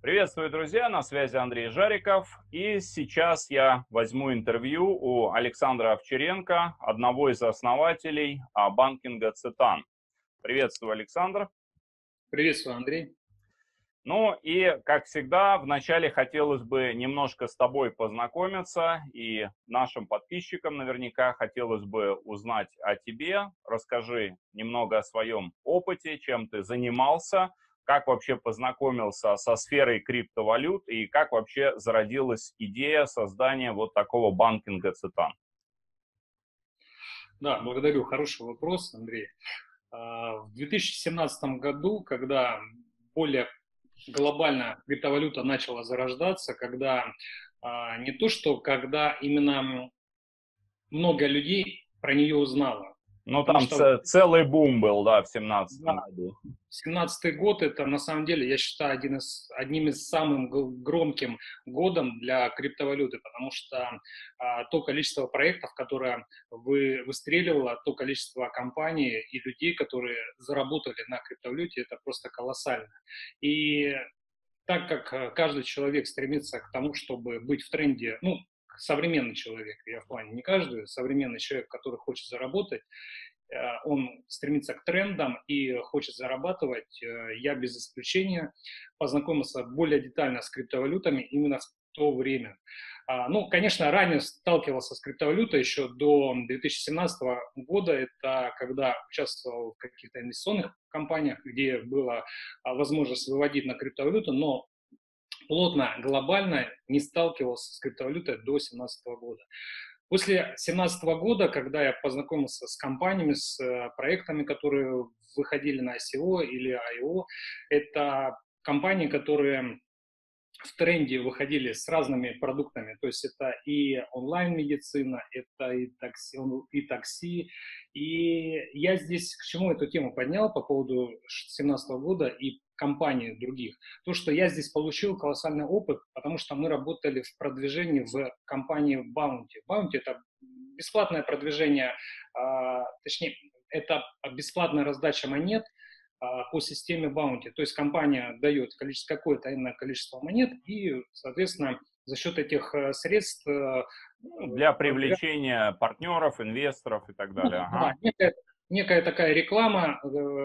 Приветствую, друзья! На связи Андрей Жариков. И сейчас я возьму интервью у Александра Овчаренко, одного из основателей банкинга Цитан. Приветствую, Александр. Приветствую, Андрей. Ну и, как всегда, вначале хотелось бы немножко с тобой познакомиться, и нашим подписчикам наверняка хотелось бы узнать о тебе. Расскажи немного о своем опыте, чем ты занимался, как вообще познакомился со сферой криптовалют и как вообще зародилась идея создания вот такого банкинга Цитан. Да, благодарю. Хороший вопрос, Андрей. В 2017 году, когда более глобально криптовалюта начала зарождаться, когда не то, что когда именно много людей про нее узнало, Ну, потому там что целый бум был, да, в семнадцатом да, году. 17-й год это на самом деле, я считаю, одним из самых громким годом для криптовалюты, потому что то количество проектов, которое выстреливало, то количество компаний и людей, которые заработали на криптовалюте, это просто колоссально. И так как каждый человек стремится к тому, чтобы быть в тренде, ну, современный человек, я в плане не каждый, современный человек, который хочет заработать, он стремится к трендам и хочет зарабатывать, я без исключения познакомился более детально с криптовалютами именно в то время. Ну, конечно, ранее сталкивался с криптовалютой еще до 2017 года, это когда участвовал в каких-то инвестиционных компаниях, где была возможность выводить на криптовалюту, но плотно, глобально не сталкивался с криптовалютой до 2017 года. После 2017 года, когда я познакомился с компаниями, с проектами, которые выходили на ICO или IO, это компании, которые в тренде выходили с разными продуктами, то есть это и онлайн-медицина, это и такси. И я здесь к чему эту тему поднял по поводу 2017 года и компаний других. То, что я здесь получил колоссальный опыт, потому что мы работали в продвижении в компании Bounty. Bounty – это бесплатное продвижение, точнее, это бесплатная раздача монет по системе Bounty. То есть компания дает какое-то иное количество монет и, соответственно, за счет этих средств Ну, для продвигает, привлечения партнеров, инвесторов и так далее. да, Ага. некая такая реклама,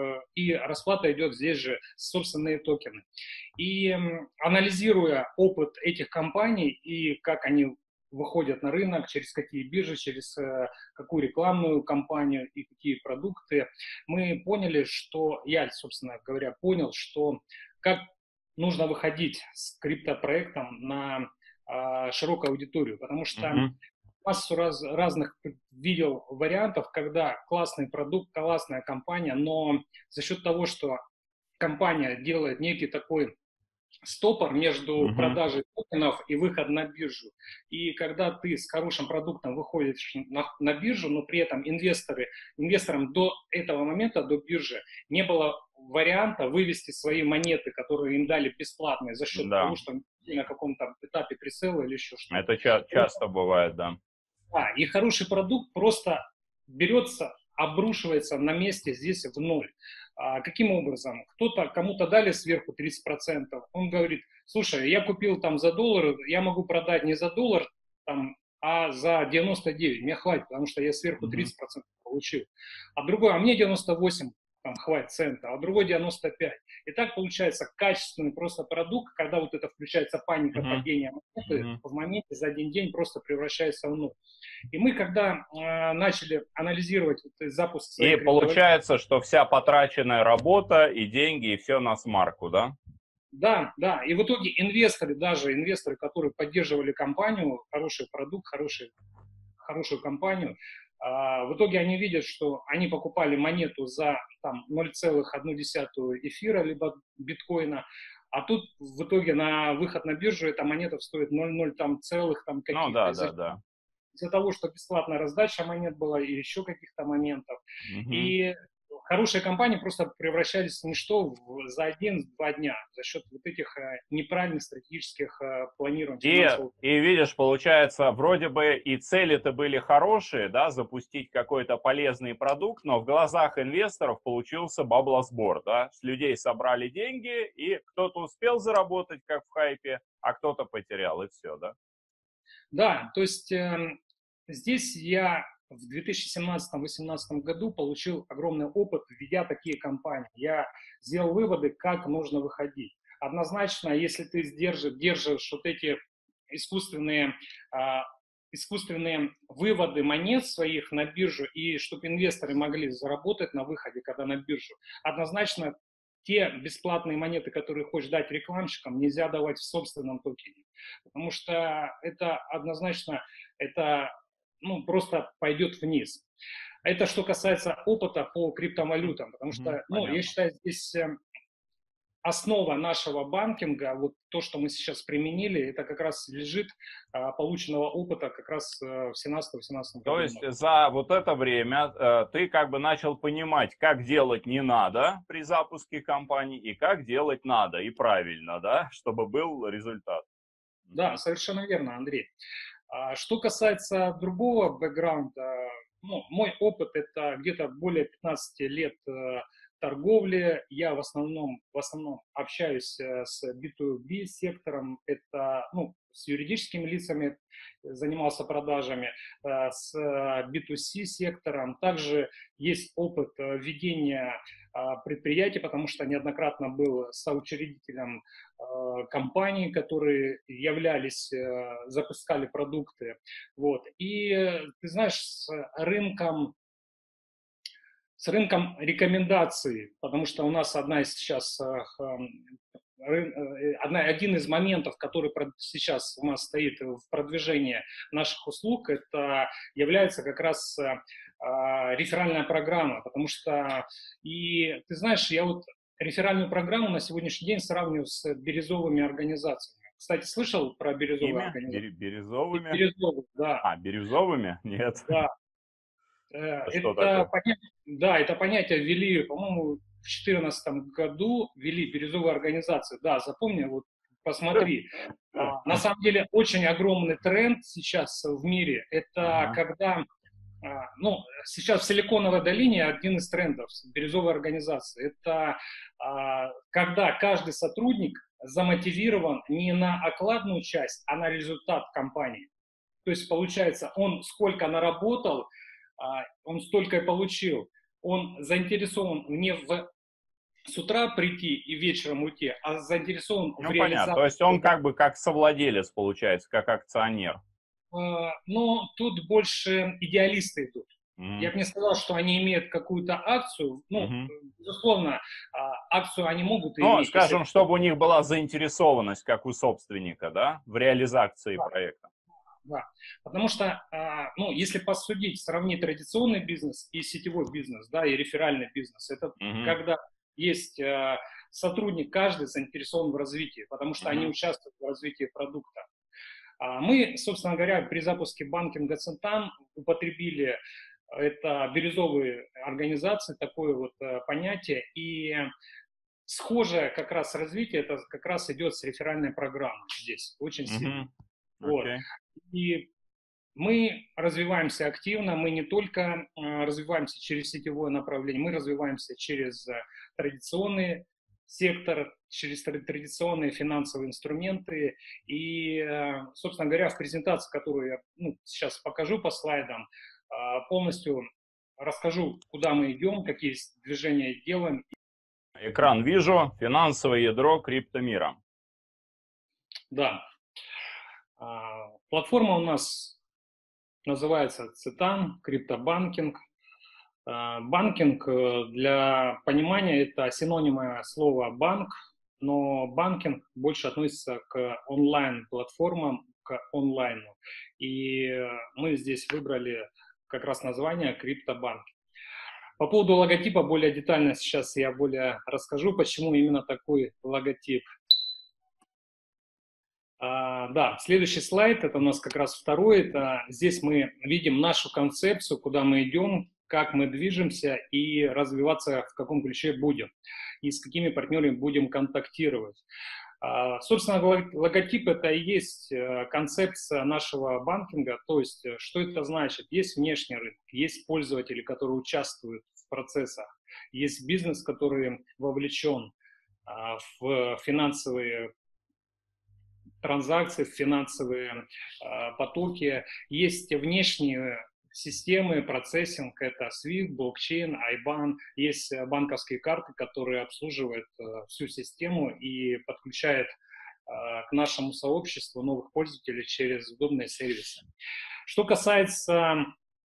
и расплата идет здесь же собственные токены. И анализируя опыт этих компаний и как они выходят на рынок, через какие биржи, через какую рекламную кампанию и какие продукты, мы поняли, что, я, собственно говоря, понял, что как нужно выходить с криптопроектом на широкую аудиторию, потому что Мгм. массу разных видел вариантов, когда классный продукт, классная компания, но за счет того, что компания делает некий такой стопор между Мгм. продажей токенов и выход на биржу. И когда ты с хорошим продуктом выходишь на биржу, но при этом инвесторам до этого момента, до биржи, не было варианта вывести свои монеты, которые им дали бесплатные за счет того, Да, что они на каком-то этапе пресейла или еще что-то. это часто бывает, да. И хороший продукт просто берется, обрушивается на месте здесь в ноль. Каким образом? Кому-то дали сверху 30%, он говорит, слушай, я купил там за доллар, я могу продать не за доллар, там, а за 99, мне хватит, потому что я сверху Мгм. 30% получил. А мне 98 там хватит цента, а другой 95. И так получается качественный просто продукт, когда вот это включается паника Мгм. падения монеты, Мгм. в моменте за один день просто превращается в ноль. И мы, когда начали анализировать запуск своей И криптовалюты, получается, что вся потраченная работа и деньги, и все на смарку, да? да, да, и в итоге даже инвесторы, которые поддерживали компанию, хороший продукт, хорошую компанию, в итоге они видят, что они покупали монету за там 0,1 эфира, либо биткоина, а тут в итоге на выход на биржу эта монета стоит 0,0 там целых там Ну каких-то. да, да, да. Из-за того, что бесплатная раздача монет была и еще каких-то моментов. Мгм. И хорошие компании просто превращались в ничто за 1-2 дня за счет вот этих неправильных стратегических планирований финансовых. И видишь, получается, вроде бы и цели-то были хорошие, да, запустить какой-то полезный продукт, но в глазах инвесторов получился баблосбор, да, с людей собрали деньги, и кто-то успел заработать, как в хайпе, а кто-то потерял, и все, да? Да, то есть здесь я в 2017-2018 году получил огромный опыт, ведя такие компании. Я сделал выводы, как нужно выходить. Однозначно, если ты держишь вот эти искусственные, а, искусственные выводы монет своих на биржу, и чтобы инвесторы могли заработать на выходе, когда на биржу, однозначно те бесплатные монеты, которые хочешь дать рекламщикам, нельзя давать в собственном токене. Потому что это однозначно, это ну, просто пойдет вниз. Это что касается опыта по криптовалютам, потому что, ну, я Понятно. считаю, здесь основа нашего банкинга, вот то, что мы сейчас применили, это как раз лежит полученного опыта как раз в 17-18 То году. есть за вот это время ты как бы начал понимать, как делать не надо при запуске компании и как делать надо и правильно, да, чтобы был результат. Да, совершенно верно, Андрей. Что касается другого бэкграунда, ну, мой опыт это где-то более 15 лет торговли. Я в основном общаюсь с B2B сектором, это ну, с юридическими лицами занимался продажами, с B2C сектором. Также есть опыт ведения предприятий, потому что неоднократно был соучредителем компаний, которые запускали продукты. Вот. И ты знаешь, с рынком рекомендаций, потому что у нас один из моментов, который сейчас у нас стоит в продвижении наших услуг, это является как раз реферальная программа, потому что, и ты знаешь, я вот реферальную программу на сегодняшний день сравниваю с бирюзовыми организациями. Кстати, слышал про бирюзовые Какими? организации? Бирюзовыми? Бирюзовые, да. А, бирюзовыми? Нет. Да, А что такое? это понятие ввели, по-моему, в 2014 году ввели бирюзовые организации. Да, запомни, вот посмотри. На самом деле очень огромный тренд сейчас в мире. Это Ага. когда, ну, сейчас в Силиконовой долине один из трендов бирюзовой организации. Это когда каждый сотрудник замотивирован не на окладную часть, а на результат компании. То есть, получается, он сколько наработал, он столько и получил. Он заинтересован не с утра прийти и вечером уйти, а заинтересован в Ну, понятно. То реализации. есть он как бы как совладелец, получается, как акционер. Но тут больше идеалисты идут. Я Мгм. бы не сказал, что они имеют какую-то акцию. Ну, Мгм. безусловно, акцию они могут Ну, иметь, если... скажем, чтобы у них была заинтересованность, как у собственника, да, в реализации проекта. Да. Потому что, ну, если посудить, сравнить традиционный бизнес и сетевой бизнес, да, и реферальный бизнес, это Мгм. когда есть сотрудник, каждый заинтересован в развитии, потому что они Мгм. участвуют в развитии продукта. Мы, собственно говоря, при запуске банкинга Центан употребили это бирюзовые организации, такое вот понятие, и схожее как раз развитие, это как раз идет с реферальной программой здесь, очень сильно. Мгм. Вот. Окей. И мы развиваемся активно, мы не только развиваемся через сетевое направление, мы развиваемся через традиционный сектор, через традиционные финансовые инструменты. И, собственно говоря, в презентации, которую я сейчас покажу по слайдам, полностью расскажу, куда мы идем, какие движения делаем. Экран вижу. Финансовое ядро криптомира. Да, платформа у нас называется Цитан, криптобанкинг. Банкинг, для понимания, это синонимы слова банк, но банкинг больше относится к онлайн-платформам, к онлайну. И мы здесь выбрали как раз название криптобанк. По поводу логотипа более детально сейчас я более расскажу, почему именно такой логотип. Да, следующий слайд, это у нас как раз второй. Здесь мы видим нашу концепцию, куда мы идем, как мы движемся и развиваться в каком ключе будем, и с какими партнерами будем контактировать. Собственно, логотип — это и есть концепция нашего банкинга, то есть что это значит? Есть внешний рынок, есть пользователи, которые участвуют в процессах, есть бизнес, который вовлечен в финансовые транзакции, в финансовые потоки, есть внешние системы, процессинг, это SWIFT, блокчейн, IBAN, есть банковские карты, которые обслуживают всю систему и подключают к нашему сообществу новых пользователей через удобные сервисы. Что касается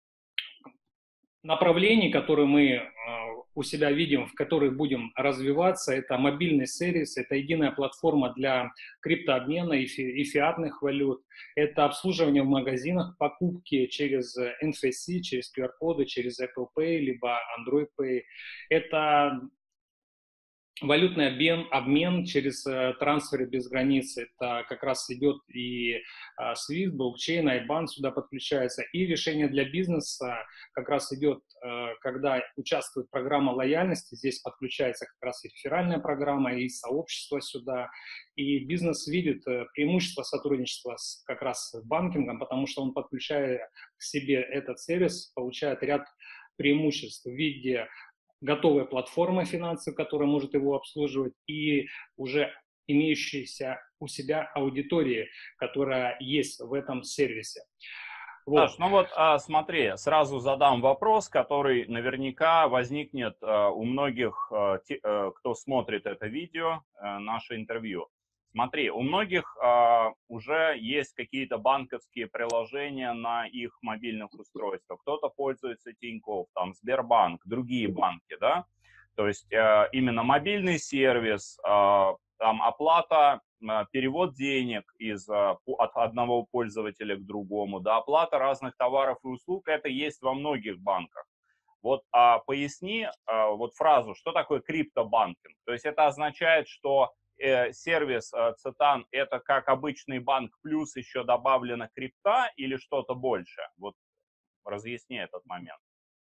направлений, которые мы у себя видим, в которых будем развиваться, это мобильный сервис, это единая платформа для криптообмена и фиатных валют, это обслуживание в магазинах, покупки через NFC, через QR-коды, через Apple Pay, либо Android Pay, это валютный обмен через трансферы без границы. Это как раз идет и SWIFT, блокчейн, IBAN сюда подключается. И решение для бизнеса как раз идет, когда участвует программа лояльности. Здесь подключается как раз и реферальная программа, и сообщество сюда. И бизнес видит преимущество сотрудничества как раз с банкингом, потому что он, подключая к себе этот сервис, получает ряд преимуществ в виде готовая платформа финансовая, которая может его обслуживать, и уже имеющаяся у себя аудитория, которая есть в этом сервисе. Саш, Вот. ну вот смотри, сразу задам вопрос, который наверняка возникнет у многих, кто смотрит это видео, наше интервью. Смотри, у многих уже есть какие-то банковские приложения на их мобильных устройствах. Кто-то пользуется Тинькофф, там Сбербанк, другие банки, да? То есть именно мобильный сервис, там оплата, перевод денег от одного пользователя к другому, да, оплата разных товаров и услуг, это есть во многих банках. Вот поясни вот фразу, что такое криптобанкинг. То есть это означает, что сервис Цетан это как обычный банк, плюс еще добавлена крипта или что-то больше? Вот разъясни этот момент.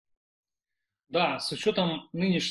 Да, с учетом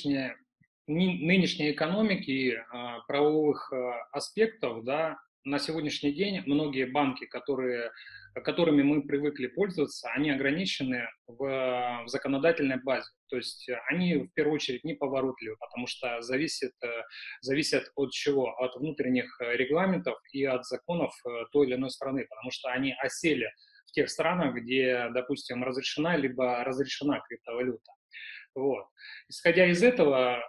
нынешней экономики и правовых аспектов, да, на сегодняшний день многие банки, которыми мы привыкли пользоваться, они ограничены в законодательной базе. То есть они в первую очередь неповоротливы, потому что зависят от чего? От внутренних регламентов и от законов той или иной страны, потому что они осели в тех странах, где, допустим, разрешена либо разрешена криптовалюта. Вот. Исходя из этого,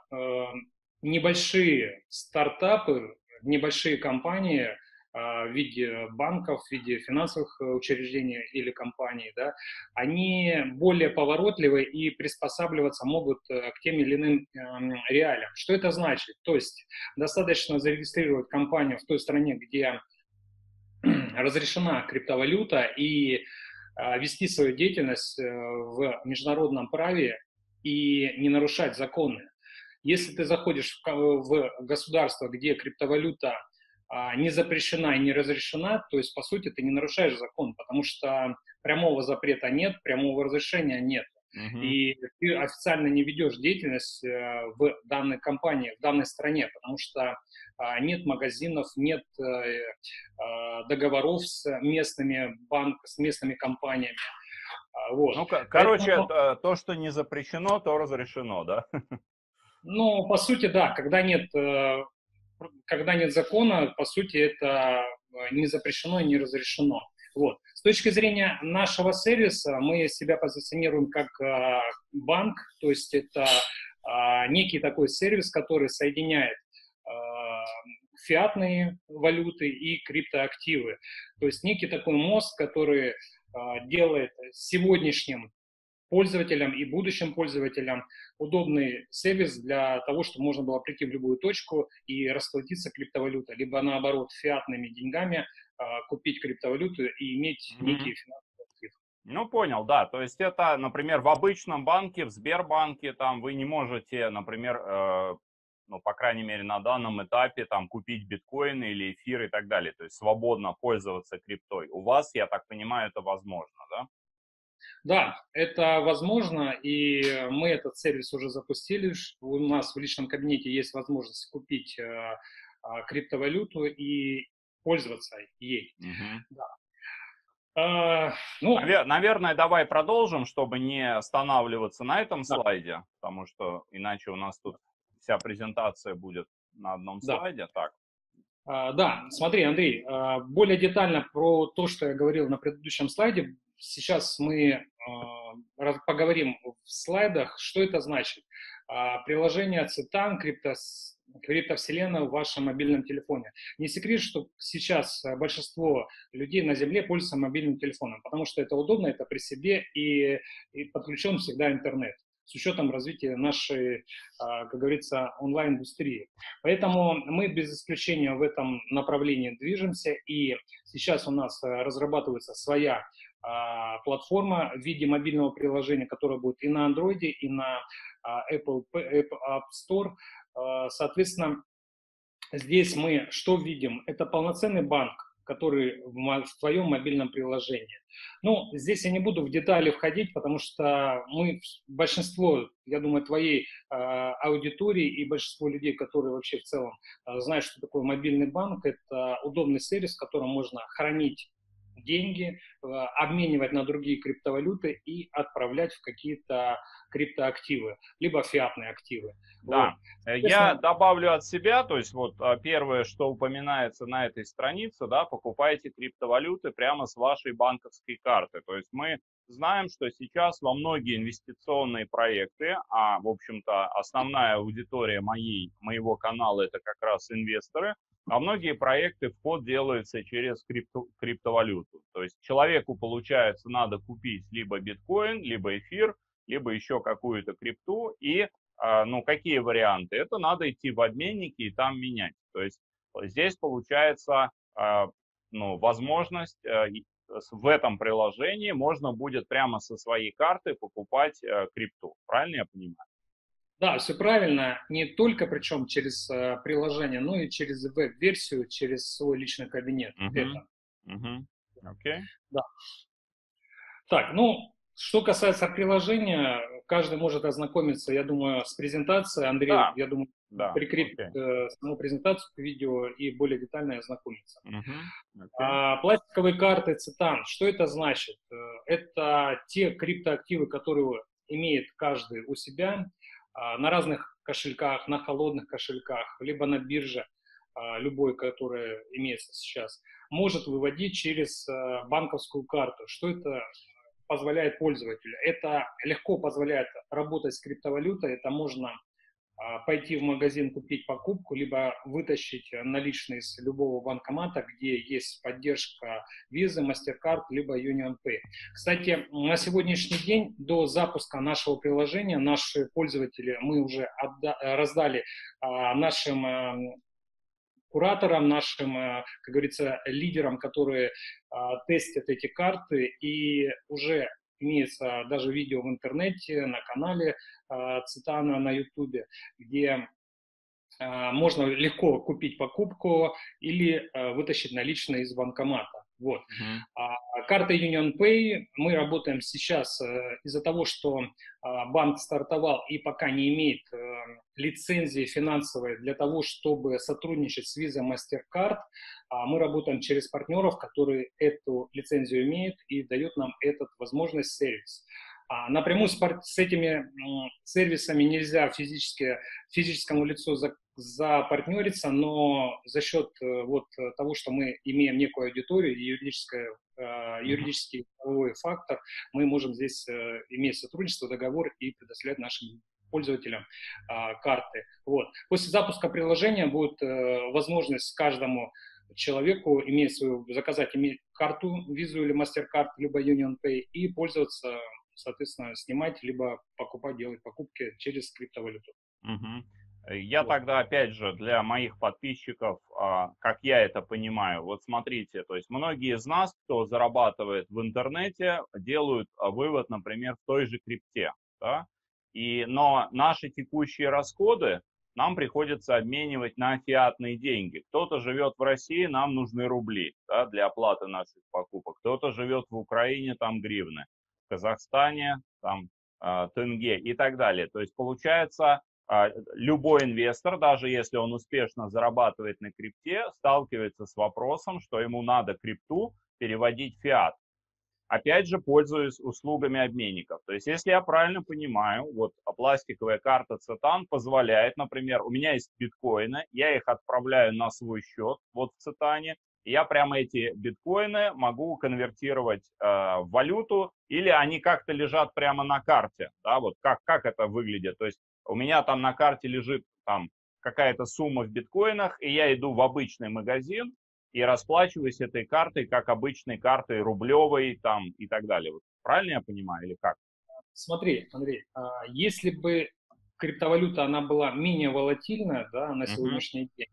небольшие стартапы, небольшие компании в виде банков, в виде финансовых учреждений или компаний, да, они более поворотливы и приспосабливаться могут к тем или иным реалиям. Что это значит? То есть достаточно зарегистрировать компанию в той стране, где разрешена криптовалюта, и вести свою деятельность в международном праве и не нарушать законы. Если ты заходишь в государство, где криптовалюта не запрещена и не разрешена, то есть, по сути, ты не нарушаешь закон, потому что прямого запрета нет, прямого разрешения нет. И ты официально не ведешь деятельность в данной компании, в данной стране, потому что нет магазинов, нет договоров с с местными компаниями. Вот. Ну, короче, Поэтому, то, что не запрещено, то разрешено, да? ну, по сути, да, когда нет закона, по сути, это не запрещено и не разрешено. Вот. С точки зрения нашего сервиса, мы себя позиционируем как банк, то есть это некий такой сервис, который соединяет фиатные валюты и криптоактивы. То есть некий такой мост, который делает сегодняшним пользователям и будущим пользователям удобный сервис для того, чтобы можно было прийти в любую точку и расплатиться криптовалютой, либо наоборот фиатными деньгами купить криптовалюту и иметь некие финансовые активы. Ну, понял, да. То есть это, например, в обычном банке, в Сбербанке, там вы не можете, например, ну, по крайней мере, на данном этапе, там, купить биткоины или эфир и так далее. То есть свободно пользоваться криптой. У вас, я так понимаю, это возможно, да? Да, это возможно, и мы этот сервис уже запустили. У нас в личном кабинете есть возможность купить криптовалюту и пользоваться ей. Мгм. Да. Ну, Наверное, давай продолжим, чтобы не останавливаться на этом да, слайде, потому что иначе у нас тут вся презентация будет на одном да. слайде. Так. Да, смотри, Андрей, более детально про то, что я говорил на предыдущем слайде. Сейчас мы поговорим в слайдах, что это значит. Приложение Цитан, криптовселенная в вашем мобильном телефоне. Не секрет, что сейчас большинство людей на Земле пользуются мобильным телефоном, потому что это удобно, это при себе и подключен всегда интернет с учетом развития нашей, как говорится, онлайн-индустрии. Поэтому мы без исключения в этом направлении движемся, и сейчас у нас разрабатывается своя платформа в виде мобильного приложения, которое будет и на Android, и на Apple App Store. Соответственно, здесь мы что видим? Это полноценный банк, который в твоем мобильном приложении. Ну, здесь я не буду в детали входить, потому что большинство, я думаю, твоей аудитории и большинство людей, которые вообще в целом знают, что такое мобильный банк, это удобный сервис, в котором можно хранить деньги, обменивать на другие криптовалюты и отправлять в какие-то криптоактивы, либо фиатные активы. Вот. Да, я Соответственно, добавлю от себя, то есть вот первое, что упоминается на этой странице, да, покупайте криптовалюты прямо с вашей банковской карты. То есть мы знаем, что сейчас во многие инвестиционные проекты, в общем-то, основная аудитория моего канала это как раз инвесторы, а многие проекты вход делается через криптовалюту. То есть человеку, получается, надо купить либо биткоин, либо эфир, либо еще какую-то крипту, и ну, какие варианты? Это надо идти в обменники и там менять. То есть здесь получается ну, возможность в этом приложении можно будет прямо со своей карты покупать крипту. Правильно я понимаю? да, все правильно. Не только причем через приложение, но и через веб-версию, через свой личный кабинет. Угу. Это. Угу. Окей. Да. Так, ну, что касается приложения, каждый может ознакомиться, я думаю, с презентацией. Андрей, Да, я думаю, да, прикрепит окей. саму презентацию к видео и более детально ознакомиться. Угу. Окей. Пластиковые карты Цитан, что это значит? Это те криптоактивы, которые имеет каждый у себя на разных кошельках, на холодных кошельках, либо на бирже, любой, которая имеется сейчас, может выводить через банковскую карту. Что это позволяет пользователю? Это легко позволяет работать с криптовалютой, это можно пойти в магазин, купить покупку, либо вытащить наличные с любого банкомата, где есть поддержка Visa, MasterCard, либо UnionPay. Кстати, на сегодняшний день до запуска нашего приложения наши пользователи, мы уже раздали нашим кураторам, нашим, как говорится, лидерам, которые тестят эти карты, и уже имеется даже видео в интернете, на канале Цитана на Ютубе, где можно легко купить покупку или вытащить наличные из банкомата. Вот. Угу. Карта UnionPay, мы работаем сейчас из-за того, что банк стартовал и пока не имеет лицензии финансовой для того, чтобы сотрудничать с Visa, MasterCard, мы работаем через партнеров, которые эту лицензию имеют и дают нам эту возможность, сервис. Напрямую с этими сервисами нельзя физическому лицу запартнериться, но за счет вот того, что мы имеем некую аудиторию и юридический правовой фактор, мы можем здесь иметь сотрудничество, договор и предоставлять нашим пользователям карты. Вот. После запуска приложения будет возможность каждому человеку заказать карту, визу или MasterCard, либо UnionPay и пользоваться, соответственно, снимать, либо покупать, делать покупки через криптовалюту. Угу. Я Вот. тогда, опять же, для моих подписчиков, как я это понимаю, вот смотрите, то есть многие из нас, кто зарабатывает в интернете, делают вывод, например, в той же крипте, да? Но наши текущие расходы нам приходится обменивать на фиатные деньги. Кто-то живет в России, нам нужны рубли, да, для оплаты наших покупок, кто-то живет в Украине, там гривны. Казахстане, там, тенге и так далее. То есть получается, любой инвестор, даже если он успешно зарабатывает на крипте, сталкивается с вопросом, что ему надо крипту переводить в фиат. Опять же, пользуюсь услугами обменников. То есть, если я правильно понимаю, вот пластиковая карта Цетан позволяет, например, у меня есть биткоины, я их отправляю на свой счет вот в Цетане, и я прямо эти биткоины могу конвертировать в валюту, или они как-то лежат прямо на карте, да, вот как это выглядит. То есть, у меня там на карте лежит там какая-то сумма в биткоинах, и я иду в обычный магазин, и расплачиваюсь этой картой, как обычной картой рублевой там и так далее. Вот правильно я понимаю или как? Смотри, Андрей, если бы криптовалюта, она была менее волатильная, да, на Мгм. сегодняшний день,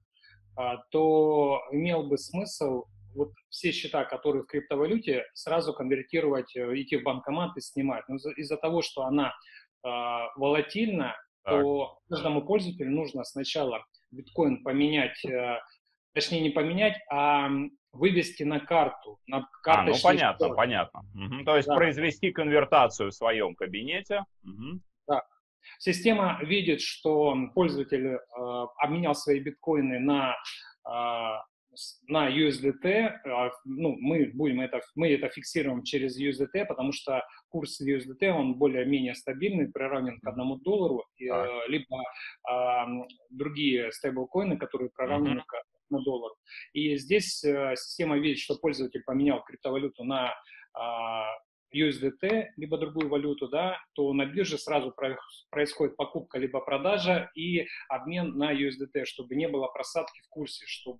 то имел бы смысл вот все счета, которые в криптовалюте, сразу конвертировать, идти в банкомат и снимать. Но из-за того, что она волатильна, Так. то каждому пользователю нужно сначала биткоин поменять, точнее не поменять, а вывести на карту, на Ну карточный понятно, счет. понятно. Мгм. То есть Да, произвести конвертацию в своем кабинете. Мгм. да. Система видит, что пользователь обменял свои биткоины а, на USDT. Ну, мы это фиксируем через USDT, потому что курс USDT, он более-менее стабильный, приравнен к Мгм. $1, Так. либо а, другие стейблкоины, которые приравнены Мгм. к $1. И здесь система видит, что пользователь поменял криптовалюту на а, USDT, либо другую валюту, да, то на бирже сразу происходит покупка либо продажа и обмен на USDT, чтобы не было просадки в курсе, чтобы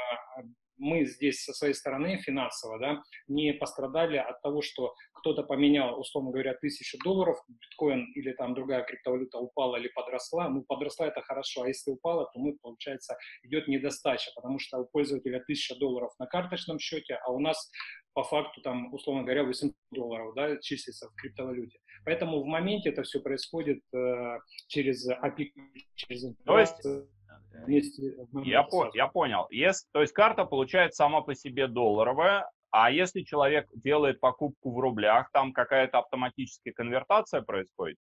мы здесь со своей стороны финансово, да, не пострадали от того, что кто-то поменял, условно говоря, $1000, биткоин или там другая криптовалюта упала или подросла. Ну, подросла это хорошо, а если упала, то мы, получается, идет недостача, потому что у пользователя $1000 на карточном счете, а у нас по факту там, условно говоря, $800, да, числится в криптовалюте. Поэтому в моменте это все происходит через API, через То есть интеграцию вместе в моменте сразу. я понял. То есть карта получается сама по себе долларовая, а если человек делает покупку в рублях, там какая-то автоматическая конвертация происходит?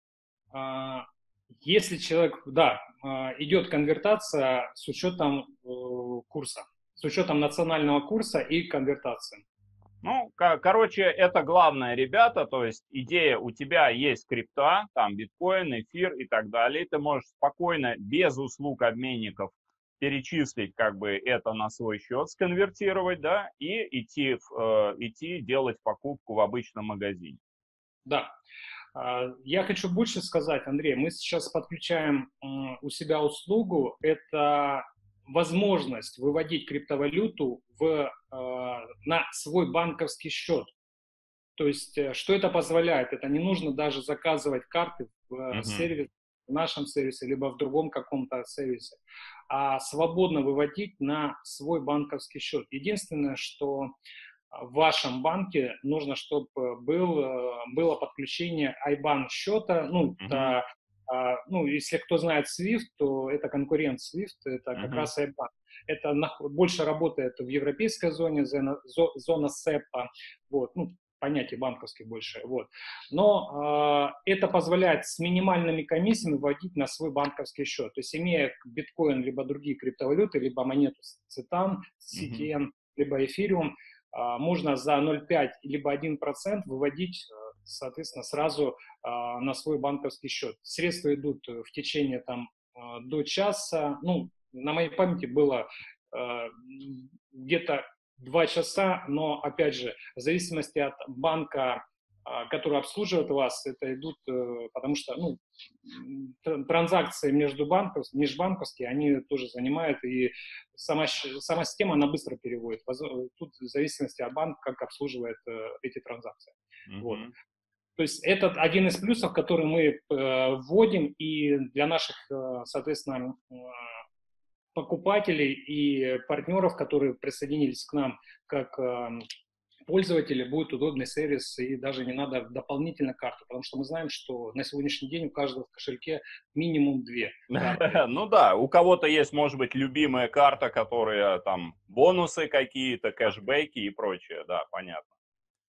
А, Если человек, да, идет конвертация с учетом курса, с учетом национального курса и конвертации. Ну, короче, это главное, ребята, то есть идея, у тебя есть крипта, там биткоин, эфир и так далее, ты можешь спокойно, без услуг обменников, перечислить как бы это на свой счет, сконвертировать, да, и идти делать покупку в обычном магазине. Да. Я хочу больше сказать, Андрей, мы сейчас подключаем у себя услугу, это возможность выводить криптовалюту на свой банковский счет. То есть, что это позволяет? Это не нужно даже заказывать карты в Мгм. сервис, в нашем сервисе, либо в другом каком-то сервисе, а свободно выводить на свой банковский счет. Единственное, что в вашем банке нужно, чтобы было подключение IBAN счета. Ну, Мгм. это, ну, если кто знает SWIFT, то это конкурент SWIFT, это как Мгм. раз IBAN. Это больше работает в европейской зоне, зона СЭПа, вот, ну, понятие банковских больше, вот. Но это позволяет с минимальными комиссиями вводить на свой банковский счет. То есть, имея биткоин, либо другие криптовалюты, либо монету CETAN, Мгм. CTN, либо эфириум, можно за 0,5 либо 1% выводить, соответственно, сразу на свой банковский счет. Средства идут в течение там до часа. Ну, на моей памяти было где-то 2 часа, но, опять же, в зависимости от банка, который обслуживает вас, это идут, потому что, ну, транзакции межбанковские, они тоже занимают, и сама система, она быстро переводит. Тут в зависимости от банка, как обслуживает эти транзакции. Вот. Мгм. То есть это один из плюсов, который мы вводим, и для наших, соответственно, покупателей и партнеров, которые присоединились к нам как пользователя, будет удобный сервис, и даже не надо дополнительно карту, потому что мы знаем, что на сегодняшний день у каждого в кошельке минимум 2 карты. Ну да, у кого-то есть, может быть, любимая карта, которая там бонусы какие-то, кэшбэки и прочее, да, понятно.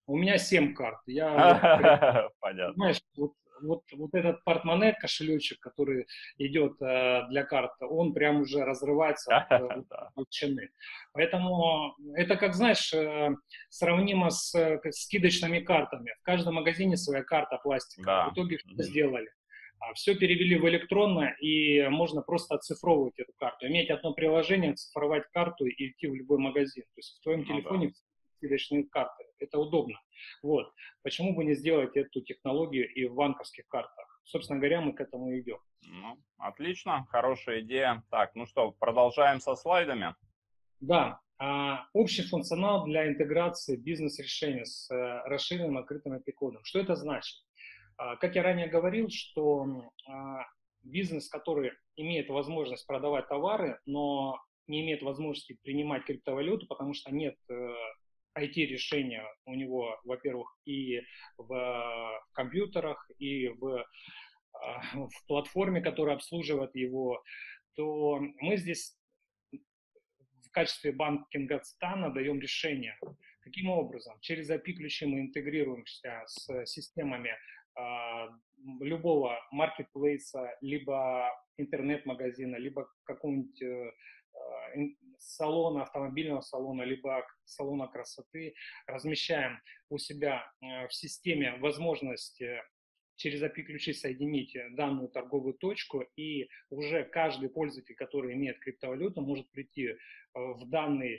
У меня 7 карт. Я вот прям, Понятно. понимаешь, вот этот портмоне, кошелечек, который идет для карты, он прям уже разрывается от Да, толщины. Поэтому это, как знаешь, сравнимо с скидочными картами. В каждом магазине своя карта пластиковая. В да. итоге что Мгм. сделали? Все перевели в электронно, и можно просто оцифровывать эту карту. Иметь одно приложение, оцифровать карту и идти в любой магазин. То есть в твоем Ну да. телефоне скидочные карты. Это удобно. Вот. Почему бы не сделать эту технологию и в банковских картах? Собственно говоря, мы к этому идем. Ну, отлично, хорошая идея. Так, ну что, продолжаем со слайдами. Да, общий функционал для интеграции бизнес-решений с расширенным открытым API-кодом. Что это значит? Как я ранее говорил, что бизнес, который имеет возможность продавать товары, но не имеет возможности принимать криптовалюту, потому что нет IT-решения у него, во-первых, и в компьютерах, и в платформе, которая обслуживает его, то мы здесь в качестве банкинга стана даем решение. Каким образом? Через API-ключи мы интегрируемся с системами любого маркетплейса, либо интернет-магазина, либо какого-нибудь салона, автомобильного салона, либо салона красоты. Размещаем у себя в системе возможность через API-ключи соединить данную торговую точку, и уже каждый пользователь, который имеет криптовалюту, может прийти в данный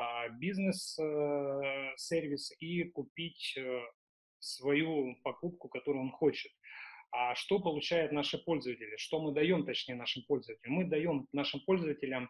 бизнес-сервис и купить свою покупку, которую он хочет. А что получают наши пользователи? Что мы даем, точнее, нашим пользователям? Мы даем нашим пользователям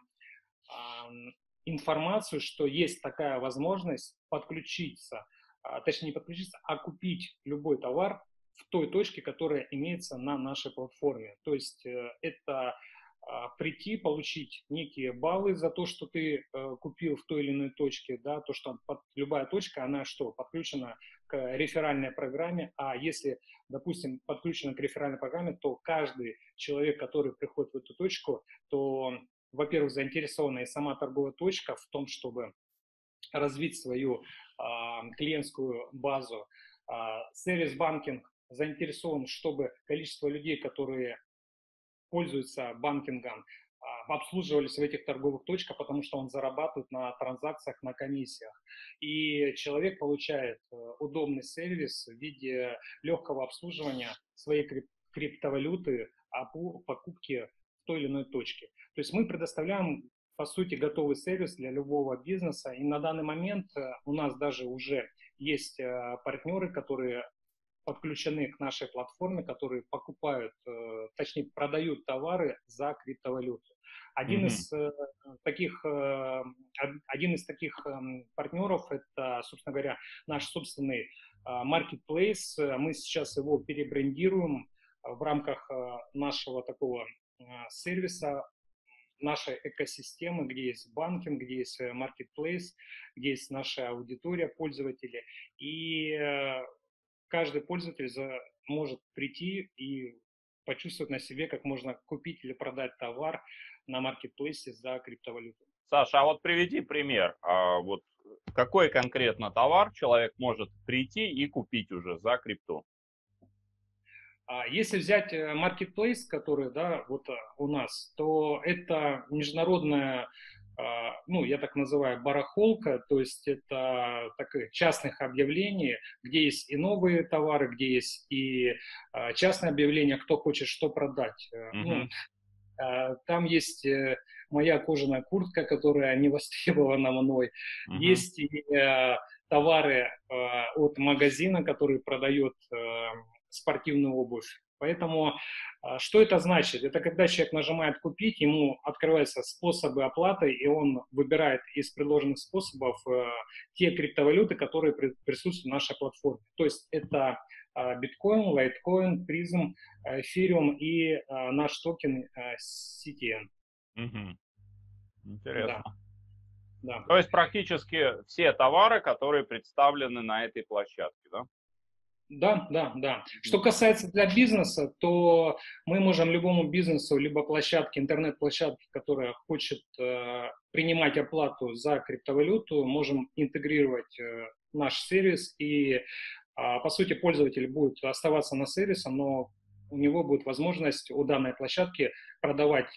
информацию, что есть такая возможность подключиться, точнее не подключиться, а купить любой товар в той точке, которая имеется на нашей платформе. То есть это прийти, получить некие баллы за то, что ты купил в той или иной точке, да, то, что любая точка, она что, подключена к реферальной программе, а если, допустим, подключена к реферальной программе, то каждый человек, который приходит в эту точку, то, во-первых, заинтересована и сама торговая точка в том, чтобы развить свою клиентскую базу. Сервис-банкинг заинтересован, чтобы количество людей, которые пользуются банкингом, обслуживались в этих торговых точках, потому что он зарабатывает на транзакциях, на комиссиях. И человек получает удобный сервис в виде легкого обслуживания своей криптовалюты по покупке в той или иной точке. То есть мы предоставляем, по сути, готовый сервис для любого бизнеса. И на данный момент у нас даже уже есть партнеры, которые подключены к нашей платформе, которые покупают, точнее, продают товары за криптовалюту. Один Мгм. из таких, один из таких партнеров – это, собственно говоря, наш собственный marketplace. Мы сейчас его перебрендируем в рамках нашего такого сервиса, нашей экосистемы, где есть банкинг, где есть marketplace, где есть наша аудитория пользователей. И каждый пользователь может прийти и почувствовать на себе, как можно купить или продать товар на маркетплейсе за криптовалюту. Саша, а вот приведи пример. Вот какой конкретно товар человек может прийти и купить уже за крипту? Если взять маркетплейс, который, да, вот у нас, то это международная, ну, я так называю, барахолка, то есть это таких частных объявлений, где есть и новые товары, где есть и частные объявления, кто хочет что продать. Ну, Мгм. там есть моя кожаная куртка, которая не востребована мной. Мгм. Есть и товары от магазина, который продает спортивную обувь. Поэтому что это значит? Это когда человек нажимает «Купить», ему открываются способы оплаты, и он выбирает из предложенных способов те криптовалюты, которые присутствуют на нашей платформе. То есть это биткоин, лайткоин, призм, эфириум и наш токен CTN. Мгм. Да, Интересно. да. То есть практически все товары, которые представлены на этой площадке, да? Да, да, да. Что касается для бизнеса, то мы можем любому бизнесу, либо площадке, интернет-площадке, которая хочет принимать оплату за криптовалюту, можем интегрировать наш сервис, и, по сути, пользователь будет оставаться на сервисе, но у него будет возможность у данной площадки продавать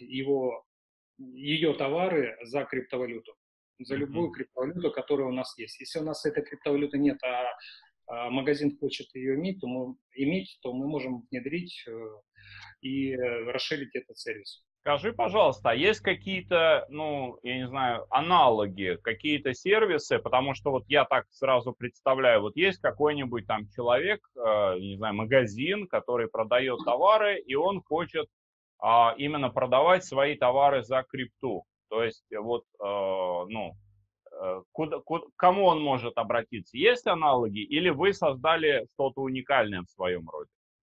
ее товары за криптовалюту, за любую Мгм. криптовалюту, которая у нас есть. Если у нас этой криптовалюты нет, магазин хочет ее иметь, то мы можем внедрить и расширить этот сервис. Скажи, пожалуйста, а есть какие-то, ну, я не знаю, аналоги, какие-то сервисы, потому что вот я так сразу представляю, вот есть какой-нибудь там человек, не знаю, магазин, который продает товары, и он хочет именно продавать свои товары за крипту. То есть вот, ну, к кому он может обратиться? Есть аналоги или вы создали что-то уникальное в своем роде?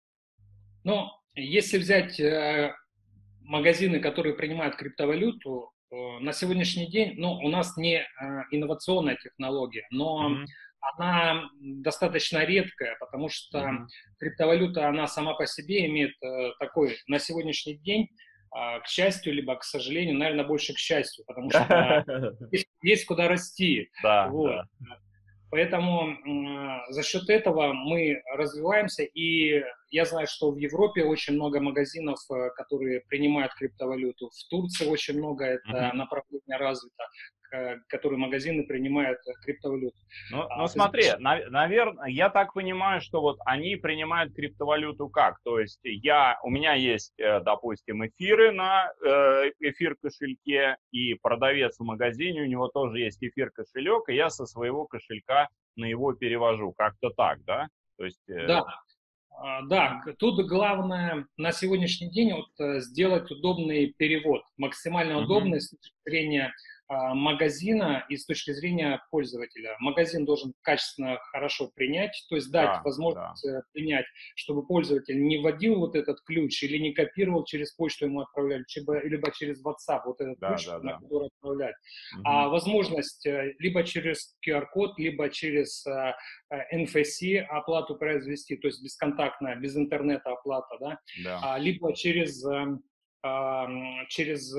Но если взять магазины, которые принимают криптовалюту, на сегодняшний день, ну, у нас не инновационная технология, но Мгм. она достаточно редкая, потому что Мгм. криптовалюта, она сама по себе имеет такой, на сегодняшний день, к счастью, либо к сожалению, наверное, больше к счастью, потому что есть куда расти. Да, Вот. да. Поэтому за счет этого мы развиваемся, и я знаю, что в Европе очень много магазинов, которые принимают криптовалюту. В Турции очень много это Мгм. направление развито, которые магазины принимают криптовалюту. Ну Ты смотри, знаешь, наверное, я так понимаю, что вот они принимают криптовалюту как? То есть у меня есть, допустим, эфиры на эфир кошельке, и продавец в магазине, у него тоже есть эфир кошелек, и я со своего кошелька на его перевожу. Как-то так, да? То есть, да, да, тут главное на сегодняшний день вот сделать удобный перевод, максимально мгм, удобный с точки зрения магазина и с точки зрения пользователя. Магазин должен качественно, хорошо принять, то есть дать да, да. возможность принять, чтобы пользователь не вводил вот этот ключ или не копировал через почту ему отправляли, либо через WhatsApp вот этот Да, ключ, да, на да. который отправлять. А Мгм. возможность либо через QR-код, либо через NFC оплату произвести, то есть бесконтактная, без интернета оплата, да, Да. либо через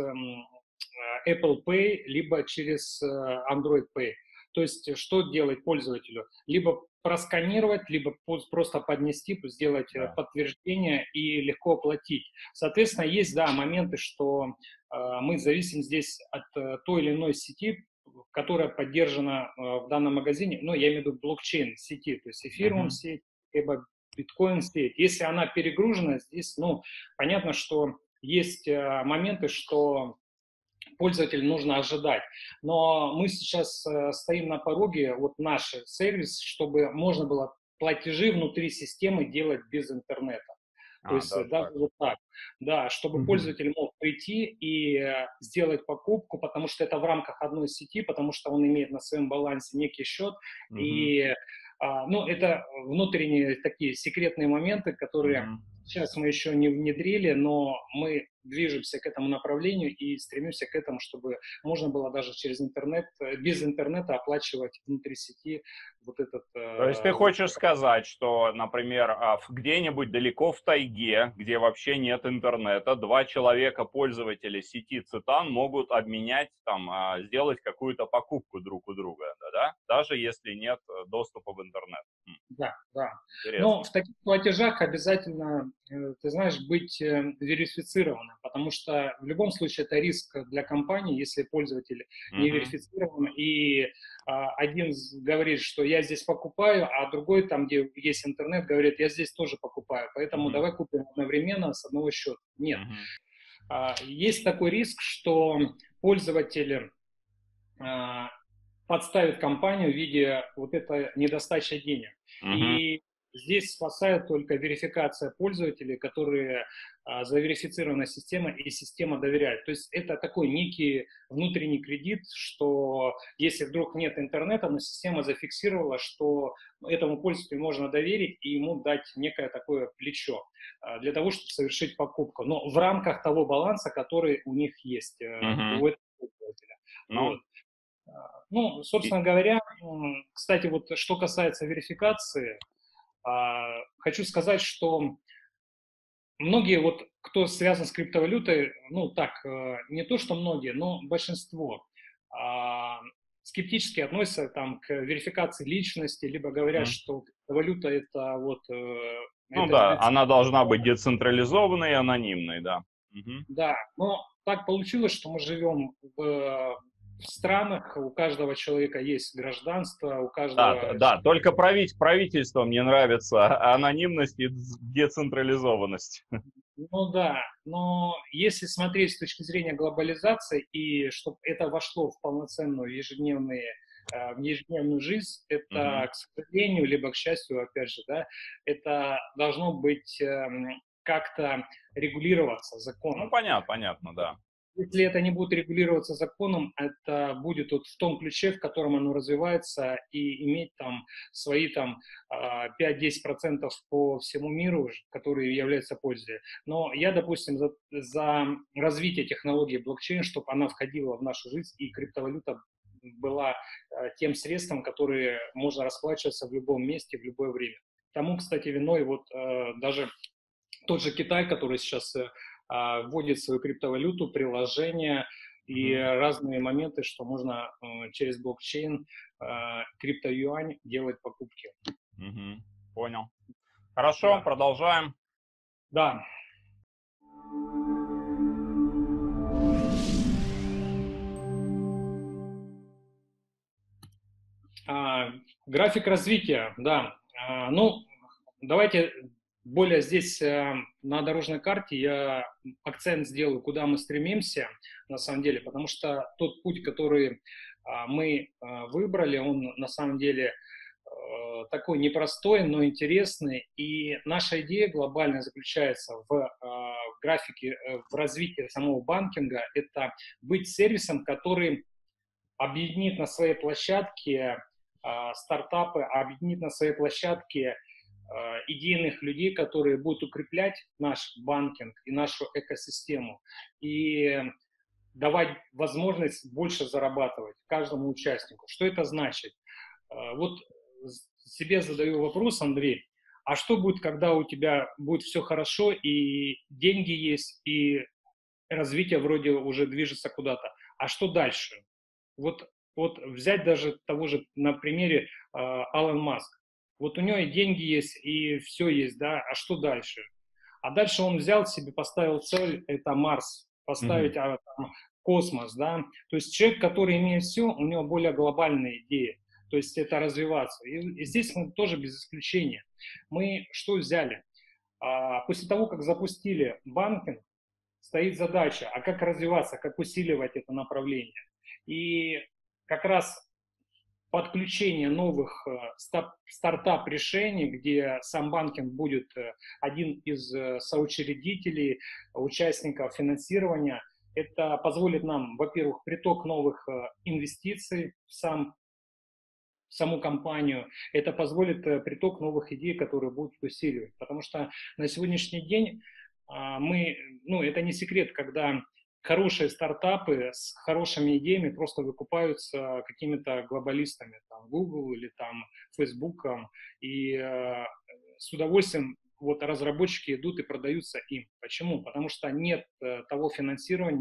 Apple Pay, либо через Android Pay. То есть что делать пользователю? Либо просканировать, либо просто поднести, сделать Да. подтверждение и легко оплатить. Соответственно, есть, да, моменты, что мы зависим здесь от той или иной сети, которая поддержана в данном магазине, ну, я имею в виду блокчейн сети, то есть эфириум Мгм. сеть, либо биткоин сеть. Если она перегружена, здесь, ну, понятно, что есть моменты, что пользователю нужно ожидать. Но мы сейчас стоим на пороге, вот наш сервис, чтобы можно было платежи внутри системы делать без интернета. То есть Даже даже так. вот так, да, чтобы Мгм. пользователь мог прийти и сделать покупку, потому что это в рамках одной сети, потому что он имеет на своем балансе некий счет, Мгм. и ну, это внутренние такие секретные моменты, которые Мгм. сейчас мы еще не внедрили, но мы движемся к этому направлению и стремимся к этому, чтобы можно было даже через интернет, без интернета оплачивать внутри сети вот этот То есть ты хочешь сказать, что, например, где-нибудь далеко в тайге, где вообще нет интернета, два человека, пользователя сети Цитан, могут обменять, там, сделать какую-то покупку друг у друга, да? Даже если нет доступа в интернет. Да, да. Но Интересно. в таких платежах обязательно, ты знаешь, быть верифицированным, потому что в любом случае это риск для компании, если пользователь не Мгм. верифицирован, и один говорит, что я здесь покупаю, а другой, там, где есть интернет, говорит, я здесь тоже покупаю, поэтому Мгм. давай купим одновременно с одного счета. Нет. Мгм. Есть такой риск, что пользователь а, подставит компанию в виде вот этой недостачи денег. Мгм. И здесь спасает только верификация пользователей, которые заверифицирована система, и система доверяет. То есть это такой некий внутренний кредит, что если вдруг нет интернета, но система зафиксировала, что этому пользователю можно доверить и ему дать некое такое плечо для того, чтобы совершить покупку. Но в рамках того баланса, который у них есть, Мгм. у этого пользователя. Вот. Ну, Ну, и- собственно говоря, кстати, вот что касается верификации, Хочу сказать, что многие, вот, кто связан с криптовалютой, ну так, не то что многие, но большинство а, скептически относятся там к верификации личности, либо говорят, Мгм. что валюта это вот Ну это да, она должна быть децентрализованно. децентрализованной и анонимной, да. Мгм. Да, но так получилось, что мы живем в странах, у каждого человека есть гражданство, у Да, каждого. да, только правительством не нравится анонимность и децентрализованность. Ну да, но если смотреть с точки зрения глобализации и чтобы это вошло в полноценную в ежедневную жизнь, Мгм. это, к сожалению, либо к счастью, опять же, да, это должно быть как-то регулироваться Ну, законом. понятно, понятно, да. Если это не будет регулироваться законом, это будет вот в том ключе, в котором оно развивается, и иметь там свои там 5-10% по всему миру, которые являются пользой. Но я, допустим, за развитие технологии блокчейн, чтобы она входила в нашу жизнь, и криптовалюта была тем средством, которое можно расплачиваться в любом месте, в любое время. Тому, кстати, виной вот даже тот же Китай, который сейчас вводит свою криптовалюту, приложения и Мгм. разные моменты, что можно через блокчейн, криптоюань делать покупки. Мгм. Понял. Хорошо, Да, продолжаем. да. А, график развития, да. Ну, давайте более здесь на дорожной карте я акцент сделаю, куда мы стремимся на самом деле, потому что тот путь, который мы выбрали, он на самом деле такой непростой, но интересный. И наша идея глобальная заключается в графике, в развитии самого банкинга. Это быть сервисом, который объединит на своей площадке стартапы, объединит на своей площадке идейных людей, которые будут укреплять наш банкинг и нашу экосистему и давать возможность больше зарабатывать каждому участнику. Что это значит? Вот себе задаю вопрос, Андрей, а что будет, когда у тебя будет все хорошо и деньги есть, и развитие вроде уже движется куда-то? А что дальше? Вот взять даже того же на примере Алан Маск. Вот у него и деньги есть, и все есть, да, а что дальше? А дальше он взял себе, поставил цель, это Марс, поставить Мгм. там, космос, да. То есть человек, который имеет все, у него более глобальная идея. То есть это развиваться. И здесь мы тоже без исключения. Мы что взяли? После того, как запустили банкинг, стоит задача, а как развиваться, как усиливать это направление. И как раз подключение новых стартап-решений, где сам банкинг будет один из соучредителей, участников финансирования, это позволит нам, во-первых, приток новых инвестиций в саму компанию, это позволит приток новых идей, которые будут усиливать. Потому что на сегодняшний день мы, ну, это не секрет, когда хорошие стартапы с хорошими идеями просто выкупаются какими-то глобалистами, там, Google или там Facebook, и с удовольствием вот разработчики идут и продаются им. Почему? Потому что нет того финансирования,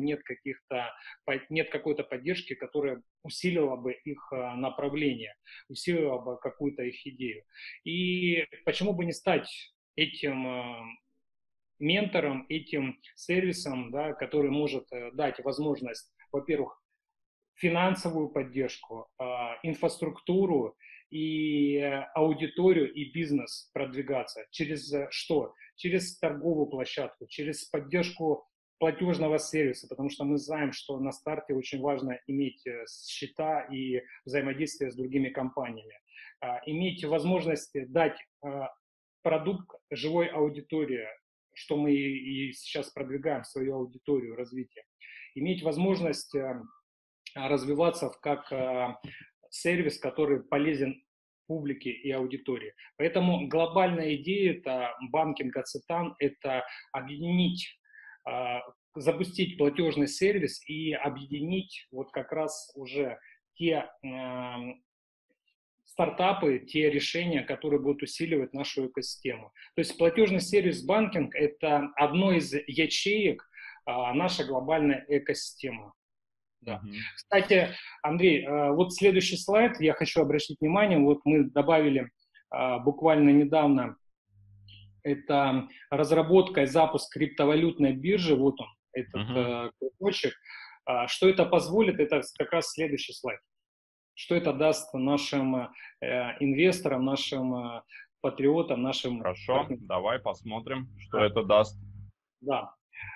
нет какой-то поддержки, которая усилила бы их направление, усилила бы какую-то их идею. И почему бы не стать этим ментором, этим сервисом, да, который может дать возможность, во-первых, финансовую поддержку, инфраструктуру и аудиторию и бизнес продвигаться. Через что? Через торговую площадку, через поддержку платежного сервиса, потому что мы знаем, что на старте очень важно иметь счета и взаимодействие с другими компаниями. Иметь возможность дать продукт живой аудитории, что мы и сейчас продвигаем свою аудиторию развития. Иметь возможность развиваться как сервис, который полезен публике и аудитории. Поэтому глобальная идея это банкинг Ацетан, это объединить, запустить платежный сервис и объединить вот как раз уже те стартапы, те решения, которые будут усиливать нашу экосистему. То есть платежный сервис банкинг – это одно из ячеек нашей глобальной экосистемы. Да. Кстати, Андрей, вот следующий слайд, я хочу обратить внимание, вот мы добавили буквально недавно, это разработка и запуск криптовалютной биржи, вот он, этот кружочек. Что это позволит, это как раз следующий слайд. Что это даст нашим инвесторам, нашим патриотам, нашим... Хорошо, партнерам. давай посмотрим, что это даст. Да.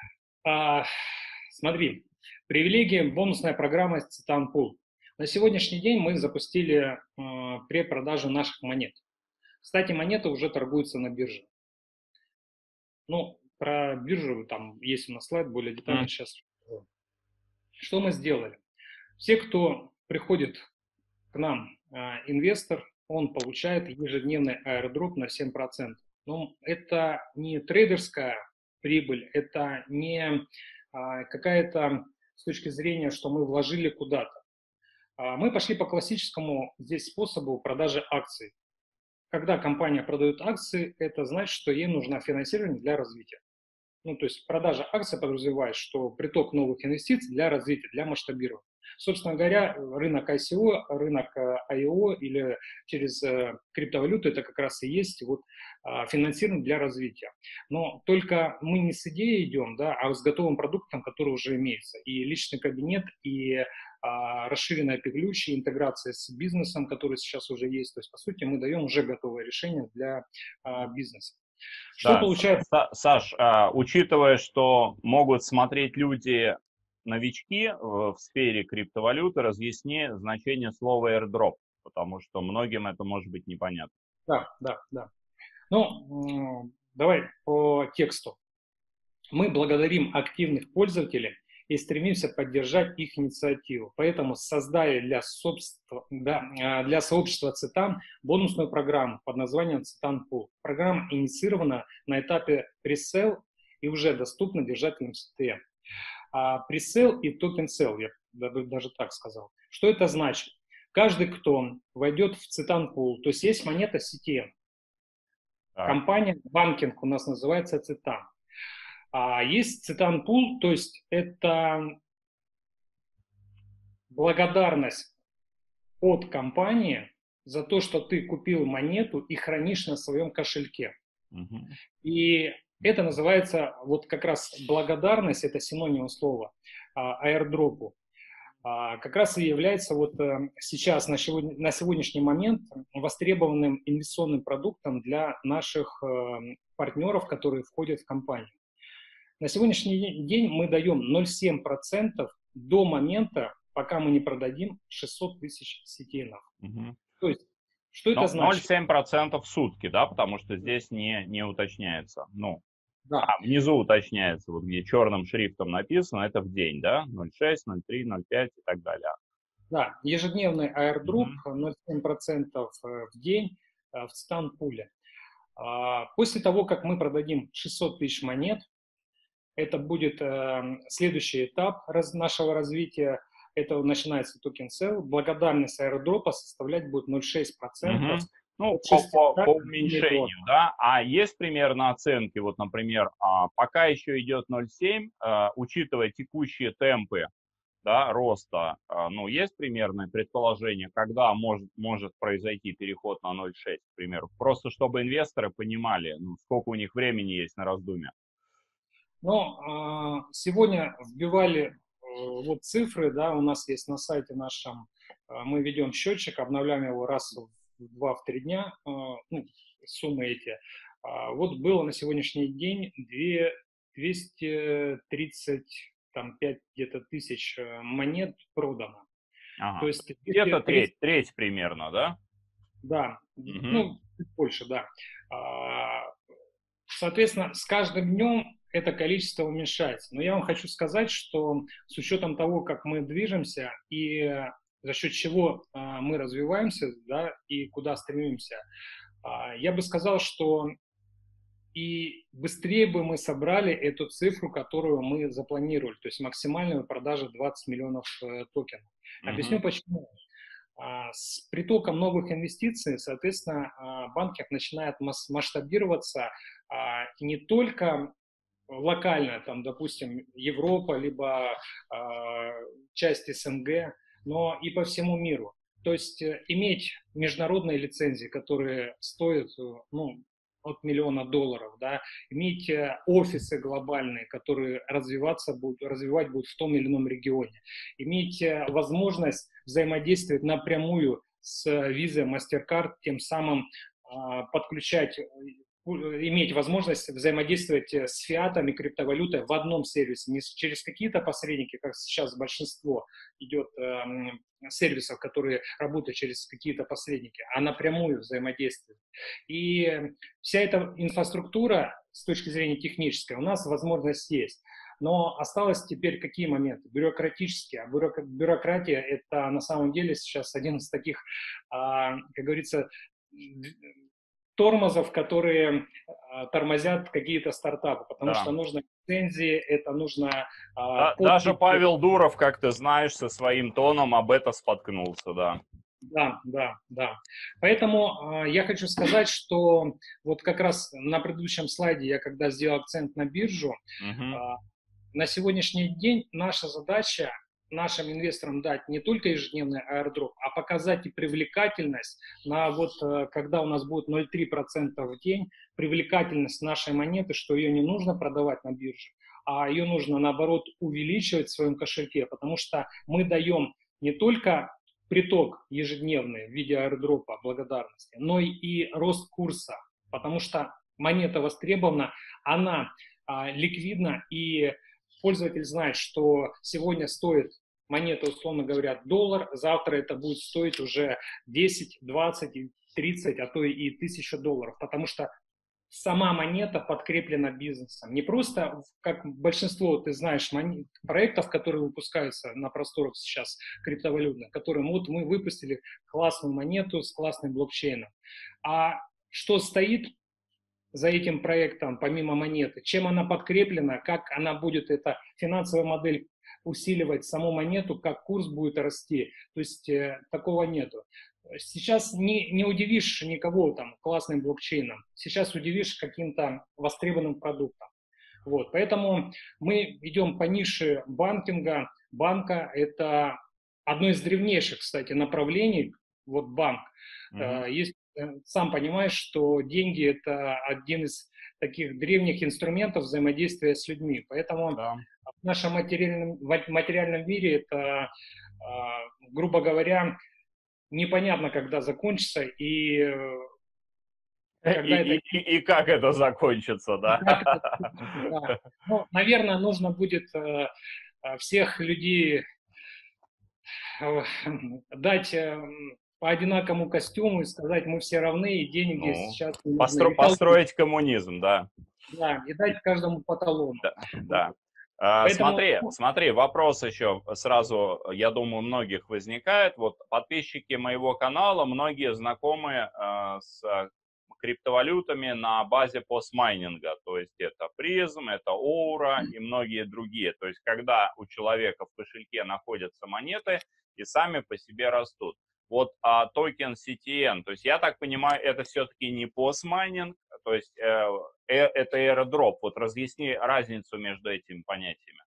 Смотри, привилегия, бонусная программа Citan Pool. На сегодняшний день мы запустили препродажу наших монет. Кстати, монеты уже торгуются на бирже. Ну, про биржу там есть у нас слайд более детально сейчас. Что мы сделали? Все, кто приходит к нам, инвестор, он получает ежедневный аирдроп на 7%. Но это не трейдерская прибыль, это не какая-то с точки зрения, что мы вложили куда-то. Мы пошли по классическому здесь способу продажи акций. Когда компания продает акции, это значит, что ей нужно финансирование для развития. Ну, то есть продажа акций подразумевает, что приток новых инвестиций для развития, для масштабирования. Собственно говоря, рынок ICO, рынок IO или через криптовалюту это как раз и есть вот финансирование для развития. Но только мы не с идеей идем, да, а с готовым продуктом, который уже имеется. И личный кабинет, и расширенная API-ключ, и интеграция с бизнесом, который сейчас уже есть. То есть, по сути, мы даем уже готовое решение для бизнеса. Что Да, получается? Саш, учитывая, что могут смотреть люди, новички в сфере криптовалюты, разъясни значение слова airdrop, потому что многим это может быть непонятно. Да. Ну, давай по тексту. Мы благодарим активных пользователей и стремимся поддержать их инициативу. Поэтому создали для сообщества Citan бонусную программу под названием Citan Pool. Программа инициирована на этапе пресейл и уже доступна держателям CTM. Пресейл и токен сел, я даже так сказал. Что это значит? Каждый, кто войдет в Citan Pool, то есть монета CTM. Компания банкинг у нас называется Citan. Есть Citan Pool, то есть это благодарность от компании за то, что ты купил монету и хранишь на своем кошельке. И это называется, вот как раз благодарность, это синоним слова, аирдропу. Как раз и является вот сейчас, на сегодняшний момент, востребованным инвестиционным продуктом для наших партнеров, которые входят в компанию. На сегодняшний день мы даем 0,7% до момента, пока мы не продадим 600 тысяч CTN. То есть, что это значит? 0,7% в сутки, да, потому что здесь не уточняется. Ну, да. Внизу уточняется, вот где черным шрифтом написано, это в день, да, 0,6, 0,3, 0,5 и так далее. Да, ежедневный airdrop 0,7% в день в Citan Pool. После того, как мы продадим 600 тысяч монет, это будет следующий этап нашего развития. Это начинается токен sell. Благодарность аирдропа составлять будет 0,6%. Ну, по уменьшению, да. А есть примерно оценки, вот, например, пока еще идет 0,7, учитывая текущие темпы, да, роста, ну, есть примерное предположение, когда может произойти переход на 0,6, к примеру, просто чтобы инвесторы понимали, ну, сколько у них времени есть на раздумье. Ну, сегодня вбивали вот цифры, да, у нас есть на сайте нашем, мы ведем счетчик, обновляем его раз в 2-3 дня, ну, суммы эти. Вот было на сегодняшний день 235 где-то тысяч монет продано. То есть где-то треть примерно, да? Да, ну, чуть больше, да. Соответственно, с каждым днем это количество уменьшается. Но я вам хочу сказать, что с учетом того, как мы движемся и за счет чего мы развиваемся, да, и куда стремимся, я бы сказал, что и быстрее бы мы собрали эту цифру, которую мы запланировали, то есть максимальная продажа 20 миллионов токенов. Объясню почему. С притоком новых инвестиций, соответственно, банки начинают масштабироваться не только локально, там, допустим, Европа, либо часть СНГ, но и по всему миру. То есть иметь международные лицензии, которые стоят, ну, от $1 000 000, да, иметь офисы глобальные, которые развивать будут в том или ином регионе, иметь возможность взаимодействовать напрямую с Visa, MasterCard, тем самым подключать, иметь возможность взаимодействовать с фиатами, криптовалютой в одном сервисе, не через какие-то посредники, как сейчас большинство идет сервисов, которые работают через какие-то посредники, а напрямую взаимодействуют. И вся эта инфраструктура с точки зрения технической у нас возможность есть. Но осталось теперь какие моменты? Бюрократические. А бюрократия – это на самом деле сейчас один из таких, как говорится, тормозов, которые тормозят какие-то стартапы, потому Да. что нужно лицензии, это нужно Даже подписи. Павел Дуров, как ты знаешь, со своим тоном об этом споткнулся, да. Да, да, да. Поэтому я хочу сказать, что вот как раз на предыдущем слайде я когда сделал акцент на биржу, Мгм. на сегодняшний день наша задача нашим инвесторам дать не только ежедневный аирдроп, а показать и привлекательность на вот, когда у нас будет 0,3% в день, привлекательность нашей монеты, что ее не нужно продавать на бирже, а ее нужно, наоборот, увеличивать в своем кошельке, потому что мы даем не только приток ежедневный в виде аирдропа благодарности, но и рост курса, потому что монета востребована, она ликвидна, и пользователь знает, что сегодня стоит монета, условно говоря, $1, завтра это будет стоить уже 10, 20, 30, а то и $1000, потому что сама монета подкреплена бизнесом. Не просто, как большинство, ты знаешь, проектов, которые выпускаются на просторах сейчас криптовалютных, которые вот мы выпустили классную монету с классным блокчейном. А что стоит за этим проектом, помимо монеты, чем она подкреплена, как она будет, эта финансовая модель, усиливать саму монету, как курс будет расти. То есть такого нету. Сейчас не удивишь никого там классным блокчейном, сейчас удивишь каким-то востребованным продуктом. Вот, поэтому мы идем по нише банкинга. Банка – это одно из древнейших, кстати, направлений, вот банк. Есть, сам понимаешь, что деньги – это один из таких древних инструментов взаимодействия с людьми. Поэтому Да. в нашем материальном мире это, грубо говоря, непонятно, когда закончится и когда это... И как это закончится, да? Да. Ну, наверное, нужно будет всех людей дать по одинаковому костюму и сказать, мы все равны, и деньги Ну, сейчас не нужны. построить коммунизм, да. Да, и дать каждому по талону. Да, Вот. да. Поэтому, Смотри, вопрос еще сразу, я думаю, у многих возникает. Вот подписчики моего канала, многие знакомы с криптовалютами на базе постмайнинга. То есть это призм, это Aura и многие другие. То есть когда у человека в кошельке находятся монеты и сами по себе растут. Вот токен CTN, то есть я так понимаю, это все-таки не постмайнинг, то есть это airdrop. Вот разъясни разницу между этими понятиями.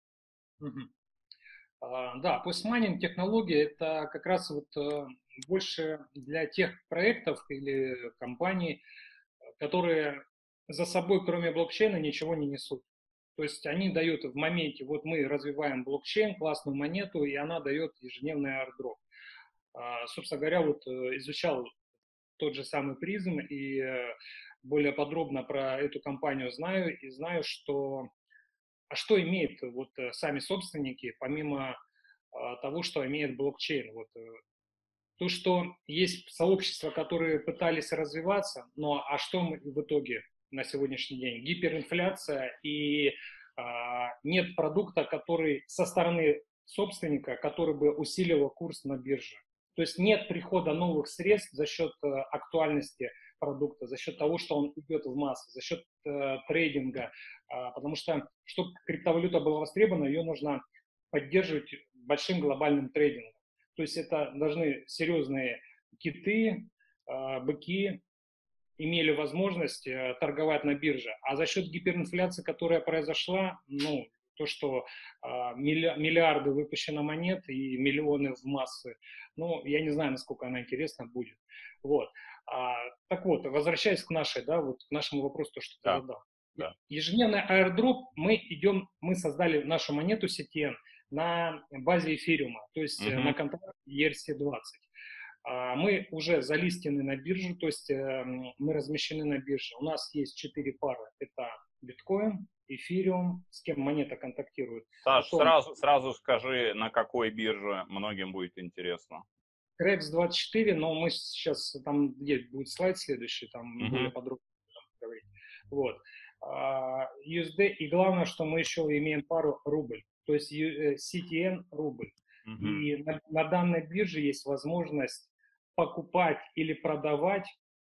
да, постмайнинг технология это как раз вот больше для тех проектов или компаний, которые за собой, кроме блокчейна, ничего не несут. То есть они дают в моменте, вот мы развиваем блокчейн, классную монету, и она дает ежедневный airdrop. Собственно говоря, вот изучал тот же самый призм и более подробно про эту компанию знаю, и знаю, что что имеют вот сами собственники, помимо того, что имеет блокчейн. Вот, то, что есть сообщества, которые пытались развиваться, но а что мы в итоге на сегодняшний день? Гиперинфляция и нет продукта, который со стороны собственника, который бы усиливал курс на бирже. То есть нет прихода новых средств за счет актуальности продукта, за счет того, что он идет в массы, за счет трейдинга. Потому что, чтобы криптовалюта была востребована, ее нужно поддерживать большим глобальным трейдингом. То есть это должны серьезные киты, быки имели возможность торговать на бирже. А за счет гиперинфляции, которая произошла, ну, то, что миллиарды выпущено монет и миллионы в массы, ну, я не знаю, насколько она интересна будет. Вот. Так вот, возвращаясь к нашей, да, вот к нашему вопросу, то, что ты задал. Да. Ежедневный airdrop мы создали нашу монету CTN на базе эфириума, то есть на контракте ERC-20. Мы уже залистены на биржу, то есть мы размещены на бирже. У нас есть 4 пары. Это биткоин, эфириум, с кем монета контактирует. Саш, Потом сразу скажи, на какой бирже, многим будет интересно. CREX24, но мы сейчас, там будет слайд следующий, там более подробно говорить. Вот. USD, и главное, что мы еще имеем пару рубль, то есть CTN рубль. И на данной бирже есть возможность покупать или продавать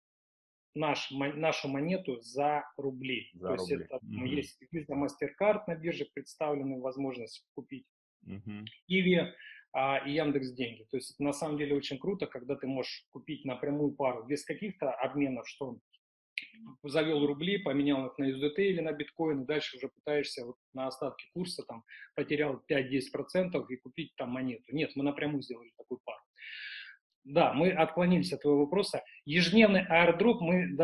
нашу монету за рубли. То есть это есть Visa, MasterCard на бирже представлены, возможность купить Kiwi и Яндекс.Деньги. То есть это на самом деле очень круто, когда ты можешь купить напрямую пару без каких-то обменов, что завел рубли, поменял их на USDT или на биткоин, и дальше уже пытаешься вот на остатке курса там потерял 5-10% и купить там монету. Нет, мы напрямую сделали такую пару. Да, мы отклонились от твоего вопроса. Ежедневный airdrop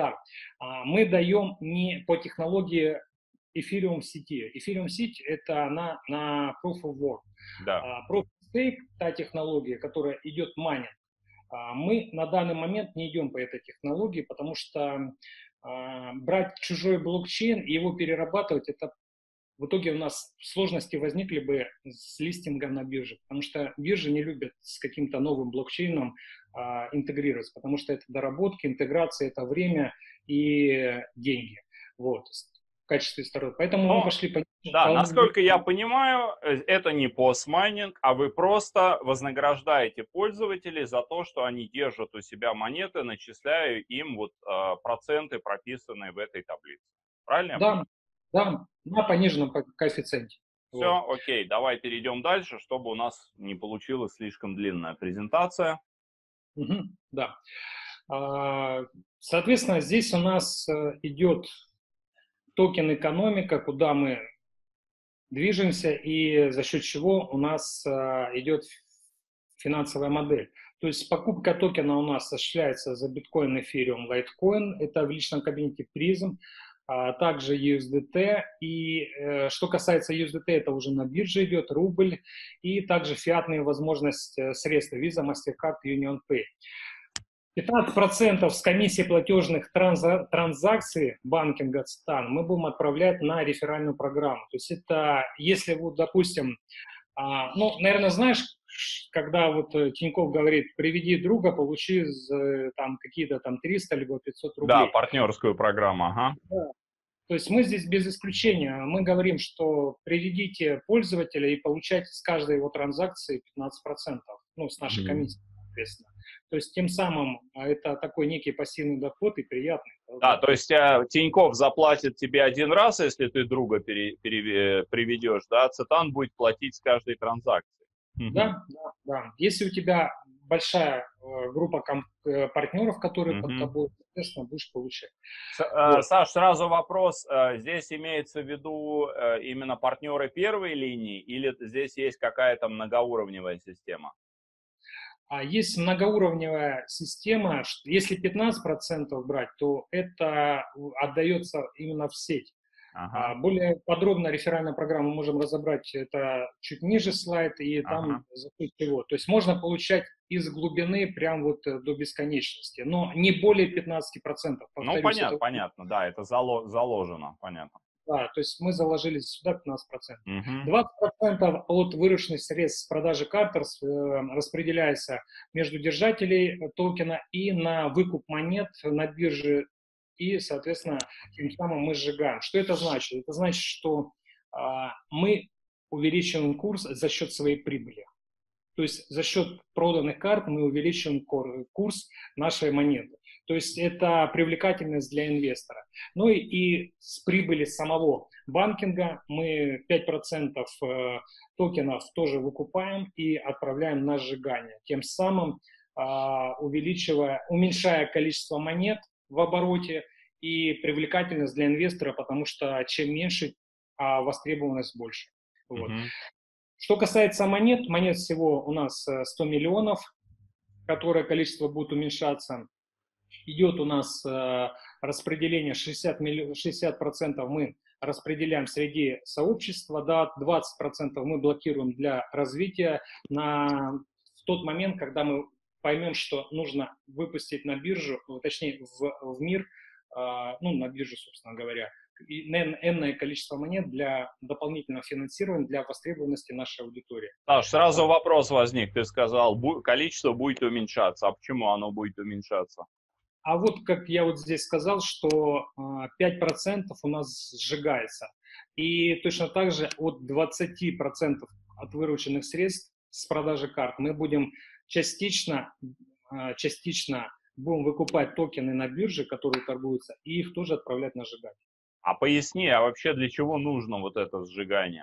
мы даем не по технологии Ethereum сети. Ethereum сеть это она на Proof of Work. Да. Proof of Stake, та технология, которая идет майнинг, мы на данный момент не идем по этой технологии, потому что брать чужой блокчейн и его перерабатывать, это в итоге у нас сложности возникли бы с листингом на бирже, потому что биржи не любят с каким-то новым блокчейном интегрироваться, потому что это доработки, интеграция, это время и деньги. Вот, в качестве сторон. Поэтому мы пошли по... Да, насколько я понимаю, это не постмайнинг, а вы просто вознаграждаете пользователей за то, что они держат у себя монеты, начисляя им вот проценты, прописанные в этой таблице. Правильно? Да, на пониженном коэффициенте. Все, вот. Окей, давай перейдем дальше, чтобы у нас не получилась слишком длинная презентация. Да. Соответственно, здесь у нас идет токен экономика, куда мы движемся и за счет чего у нас идет финансовая модель. То есть покупка токена у нас осуществляется за биткоин, эфириум, лайткоин. Это в личном кабинете Prism. Также USDT. И что касается USDT, это уже на бирже идет, рубль. И также фиатные возможности средств Visa, MasterCard, UnionPay. 15% с комиссии платежных транзакций банкинга ЦТАН мы будем отправлять на реферальную программу. То есть это, если вот, допустим, ну, наверное, знаешь, когда вот Тинькофф говорит, приведи друга, получи там какие-то там 300 либо 500 рублей. Да, партнерскую программу, ага. Да. То есть мы здесь без исключения, мы говорим, что приведите пользователя и получайте с каждой его транзакции 15%, ну, с нашей комиссии, соответственно. То есть тем самым это такой некий пассивный доход и приятный. Да, то есть Тинькофф заплатит тебе один раз, если ты друга приведешь, да, Цитан будет платить с каждой транзакции. Да. Если у тебя большая группа партнеров, которые под тобой, соответственно, будешь получать. Саш, сразу вопрос. Здесь имеется в виду именно партнеры первой линии или здесь есть какая-то многоуровневая система? Есть многоуровневая система. Если 15% брать, то это отдается именно в сеть. Ага. Более подробно реферальную программу можем разобрать, это чуть ниже слайд, и там за счет чего. То есть можно получать из глубины прям вот до бесконечности, но не более 15%. Ну, понятно, понятно, да, это заложено, понятно. Да, то есть мы заложили сюда 15%. 20% от вырученных средств с продажи картерс распределяется между держателей токена и на выкуп монет на бирже. И, соответственно, тем самым мы сжигаем. Что это значит? Это значит, что мы увеличиваем курс за счет своей прибыли. То есть за счет проданных карт мы увеличиваем курс нашей монеты. То есть это привлекательность для инвестора. Ну и с прибыли самого банкинга, мы 5% токенов тоже выкупаем и отправляем на сжигание, тем самым уменьшая количество монет в обороте и привлекательность для инвестора, потому что чем меньше, востребованность больше. Вот. Мгм. Что касается монет, монет всего у нас 100 миллионов, которое количество будет уменьшаться. Идет у нас распределение 60% мы распределяем среди сообщества, да, 20% мы блокируем для развития в тот момент, когда мы поймем, что нужно выпустить на биржу, точнее в мир, ну, на биржу, собственно говоря, энное количество монет для дополнительного финансирования, для востребованности нашей аудитории. Саш, сразу вопрос возник. Ты сказал, количество будет уменьшаться. А почему оно будет уменьшаться? А вот, как я вот здесь сказал, что 5% у нас сжигается. И точно так же от 20% от вырученных средств с продажи карт мы будем частично будем выкупать токены на бирже, которые торгуются, и их тоже отправлять на сжигание. А поясни, а вообще для чего нужно вот это сжигание?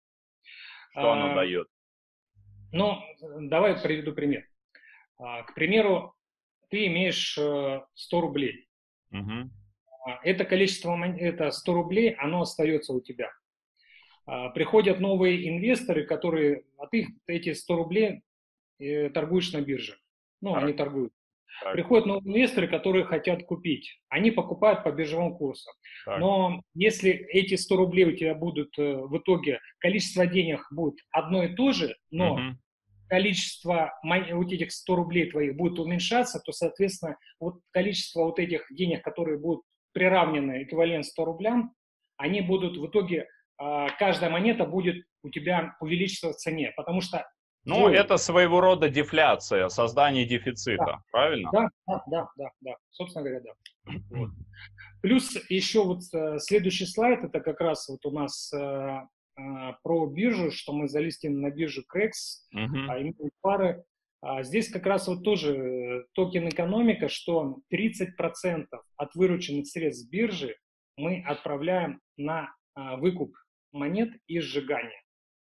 Что оно А, дает? Ну, давай приведу пример. К примеру, ты имеешь 100 рублей. Угу. Это количество, это 100 рублей, оно остается у тебя. Приходят новые инвесторы, которые, а ты эти 100 рублей торгуешь на бирже. Ну, Так, они торгуют. так, Приходят новые инвесторы, которые хотят купить. Они покупают по биржевому курсу. так. Но если эти 100 рублей у тебя будут в итоге, количество денег будет одно и то же, но Угу. количество вот этих 100 рублей твоих будет уменьшаться, то, соответственно, вот количество вот этих денег, которые будут приравнены эквивалент 100 рублям, они будут в итоге, каждая монета будет у тебя увеличиваться в цене, потому что Ну, твой... это своего рода дефляция, создание Да, дефицита, правильно? да, собственно говоря, да. Вот. Плюс еще вот следующий слайд, это как раз вот у нас про биржу, что мы залистим на биржу CREX, Угу. имеем пары. Здесь как раз вот тоже токен экономика, что 30% от вырученных средств с биржи мы отправляем на выкуп монет и сжигание.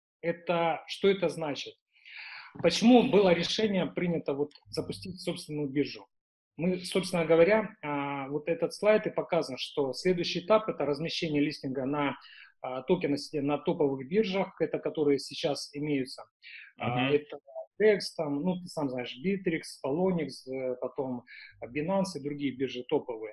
Что это значит? Почему было решение принято вот запустить собственную биржу? Мы, собственно говоря, вот этот слайд и показан, что следующий этап – это размещение листинга на токены на топовых биржах, это которые сейчас имеются. Угу. Это DEX, там, ну, ты сам знаешь, Bittrex, Polonix, потом Binance и другие биржи топовые.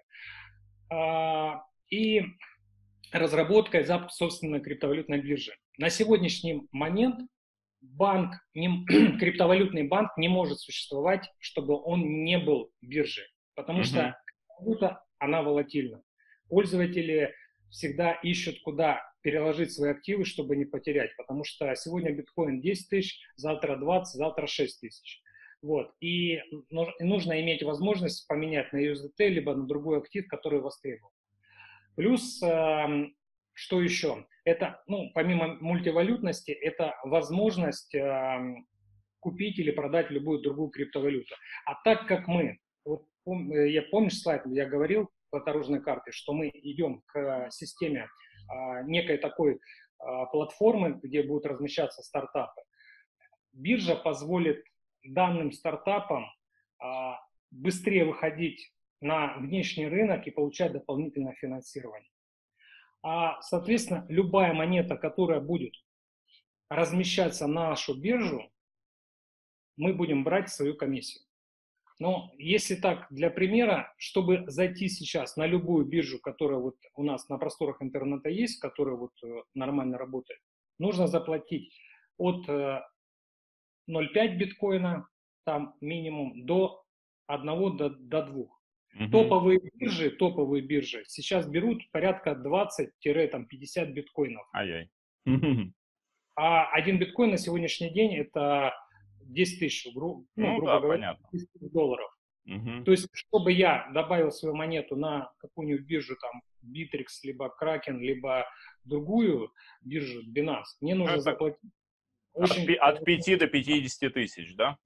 И разработка и запуск собственной криптовалютной биржи. На сегодняшний момент криптовалютный банк не может существовать, чтобы он не был биржей, потому Угу. что валюта, она волатильна. Пользователи всегда ищут, куда переложить свои активы, чтобы не потерять, потому что сегодня биткоин 10 тысяч, завтра 20, завтра 6 тысяч. Вот. И нужно иметь возможность поменять на USDT, либо на другой актив, который востребован. Плюс, что еще? Это, ну, помимо мультивалютности, это возможность купить или продать любую другую криптовалюту. А так как мы, вот, я помнишь слайд, я говорил по дорожной карте, что мы идем к системе некой такой платформы, где будут размещаться стартапы. Биржа позволит данным стартапам быстрее выходить на внешний рынок и получать дополнительное финансирование. Соответственно, любая монета, которая будет размещаться на нашу биржу, мы будем брать свою комиссию. Но если так, для примера, чтобы зайти сейчас на любую биржу, которая вот у нас на просторах интернета есть, которая вот нормально работает, нужно заплатить от 0,5 биткоина, там минимум, до 1 до 2. Угу. Топовые биржи сейчас берут порядка 20-50 биткоинов. Ай-яй. А один биткоин на сегодняшний день это 10 тысяч, Ну грубо да, говоря, понятно. 10 тысяч долларов. Угу. То есть, чтобы я добавил свою монету на какую-нибудь биржу, там, Bittrex, либо Kraken, либо другую биржу, Binance, мне Ну, нужно это заплатить от, очень, от 5 до 50 тысяч, да?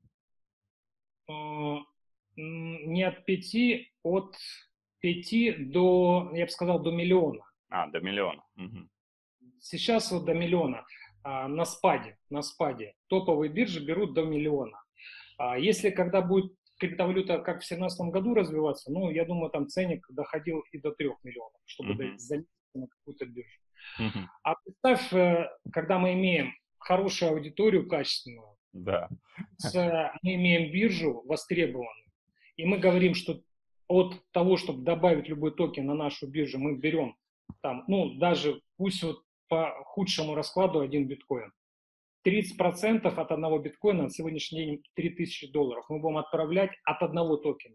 не от 5, от 5 до, я бы сказал, до миллиона. А, до миллиона. Угу. сейчас вот до миллиона на спаде. Топовые биржи берут до миллиона. Если когда будет криптовалюта, как в 2017 году развиваться, ну, я думаю, там ценник доходил и до 3 миллионов, чтобы залить на какую-то биржу. А представь, когда мы имеем хорошую аудиторию, качественную, Да. мы имеем биржу востребованную, и мы говорим, что от того, чтобы добавить любой токен на нашу биржу, мы берем там, ну, даже пусть вот по худшему раскладу один биткоин. 30% от одного биткоина на сегодняшний день $3000 мы будем отправлять от одного токена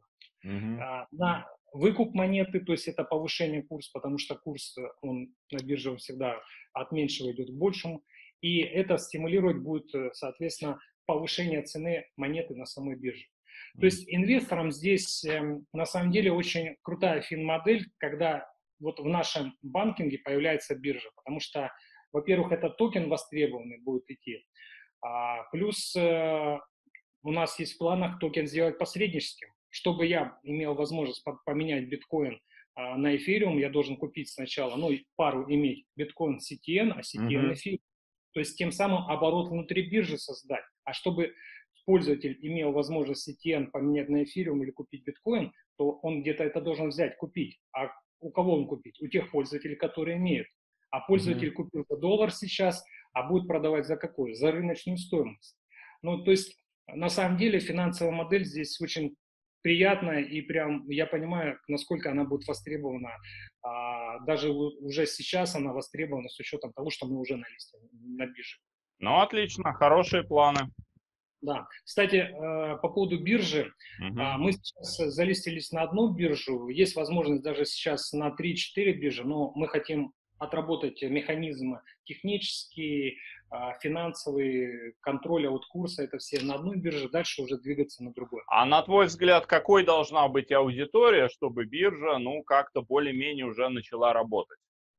на выкуп монеты, то есть это повышение курса, потому что курс он на бирже он всегда от меньшего идет к большему, и это стимулировать будет, соответственно, повышение цены монеты на самой бирже. То есть инвесторам здесь на самом деле очень крутая фин-модель, когда вот в нашем банкинге появляется биржа, потому что, во-первых, этот токен востребованный будет идти, плюс у нас есть в планах токен сделать посредническим. Чтобы я имел возможность поменять биткоин на эфириум, я должен купить сначала, ну, пару иметь биткоин CTN, а CTN эфириум. То есть тем самым оборот внутри биржи создать. А чтобы пользователь имел возможность CTN поменять на эфириум или купить биткоин, то он где-то это должен взять, купить. А у кого он купить? У тех пользователей, которые имеют. А пользователь купил за $1 сейчас, а будет продавать за какую? За рыночную стоимость. Ну, то есть, на самом деле, финансовая модель здесь очень приятная, и прям я понимаю, насколько она будет востребована. Даже уже сейчас она востребована с учетом того, что мы уже на листе, на бирже. Ну, отлично, хорошие планы. Да. Кстати, по поводу биржи, мы сейчас залистились на одну биржу, есть возможность даже сейчас на 3-4 биржи, но мы хотим отработать механизмы технические, финансовые, контроля от курса, это все на одной бирже, дальше уже двигаться на другой. А на твой взгляд, какой должна быть аудитория, чтобы биржа, ну, как-то более-менее уже начала работать?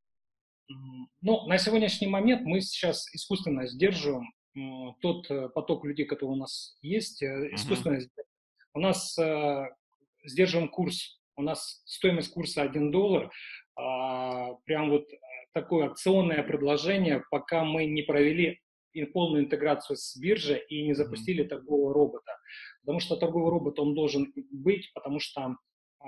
Ну, на сегодняшний момент мы сейчас искусственно сдерживаем тот поток людей, который у нас есть, искусственно у нас сдерживаем курс. У нас стоимость курса $1. Прям вот такое акционное предложение, пока мы не провели полную интеграцию с биржей и не запустили торгового робота. Потому что торговый робот, он должен быть, потому что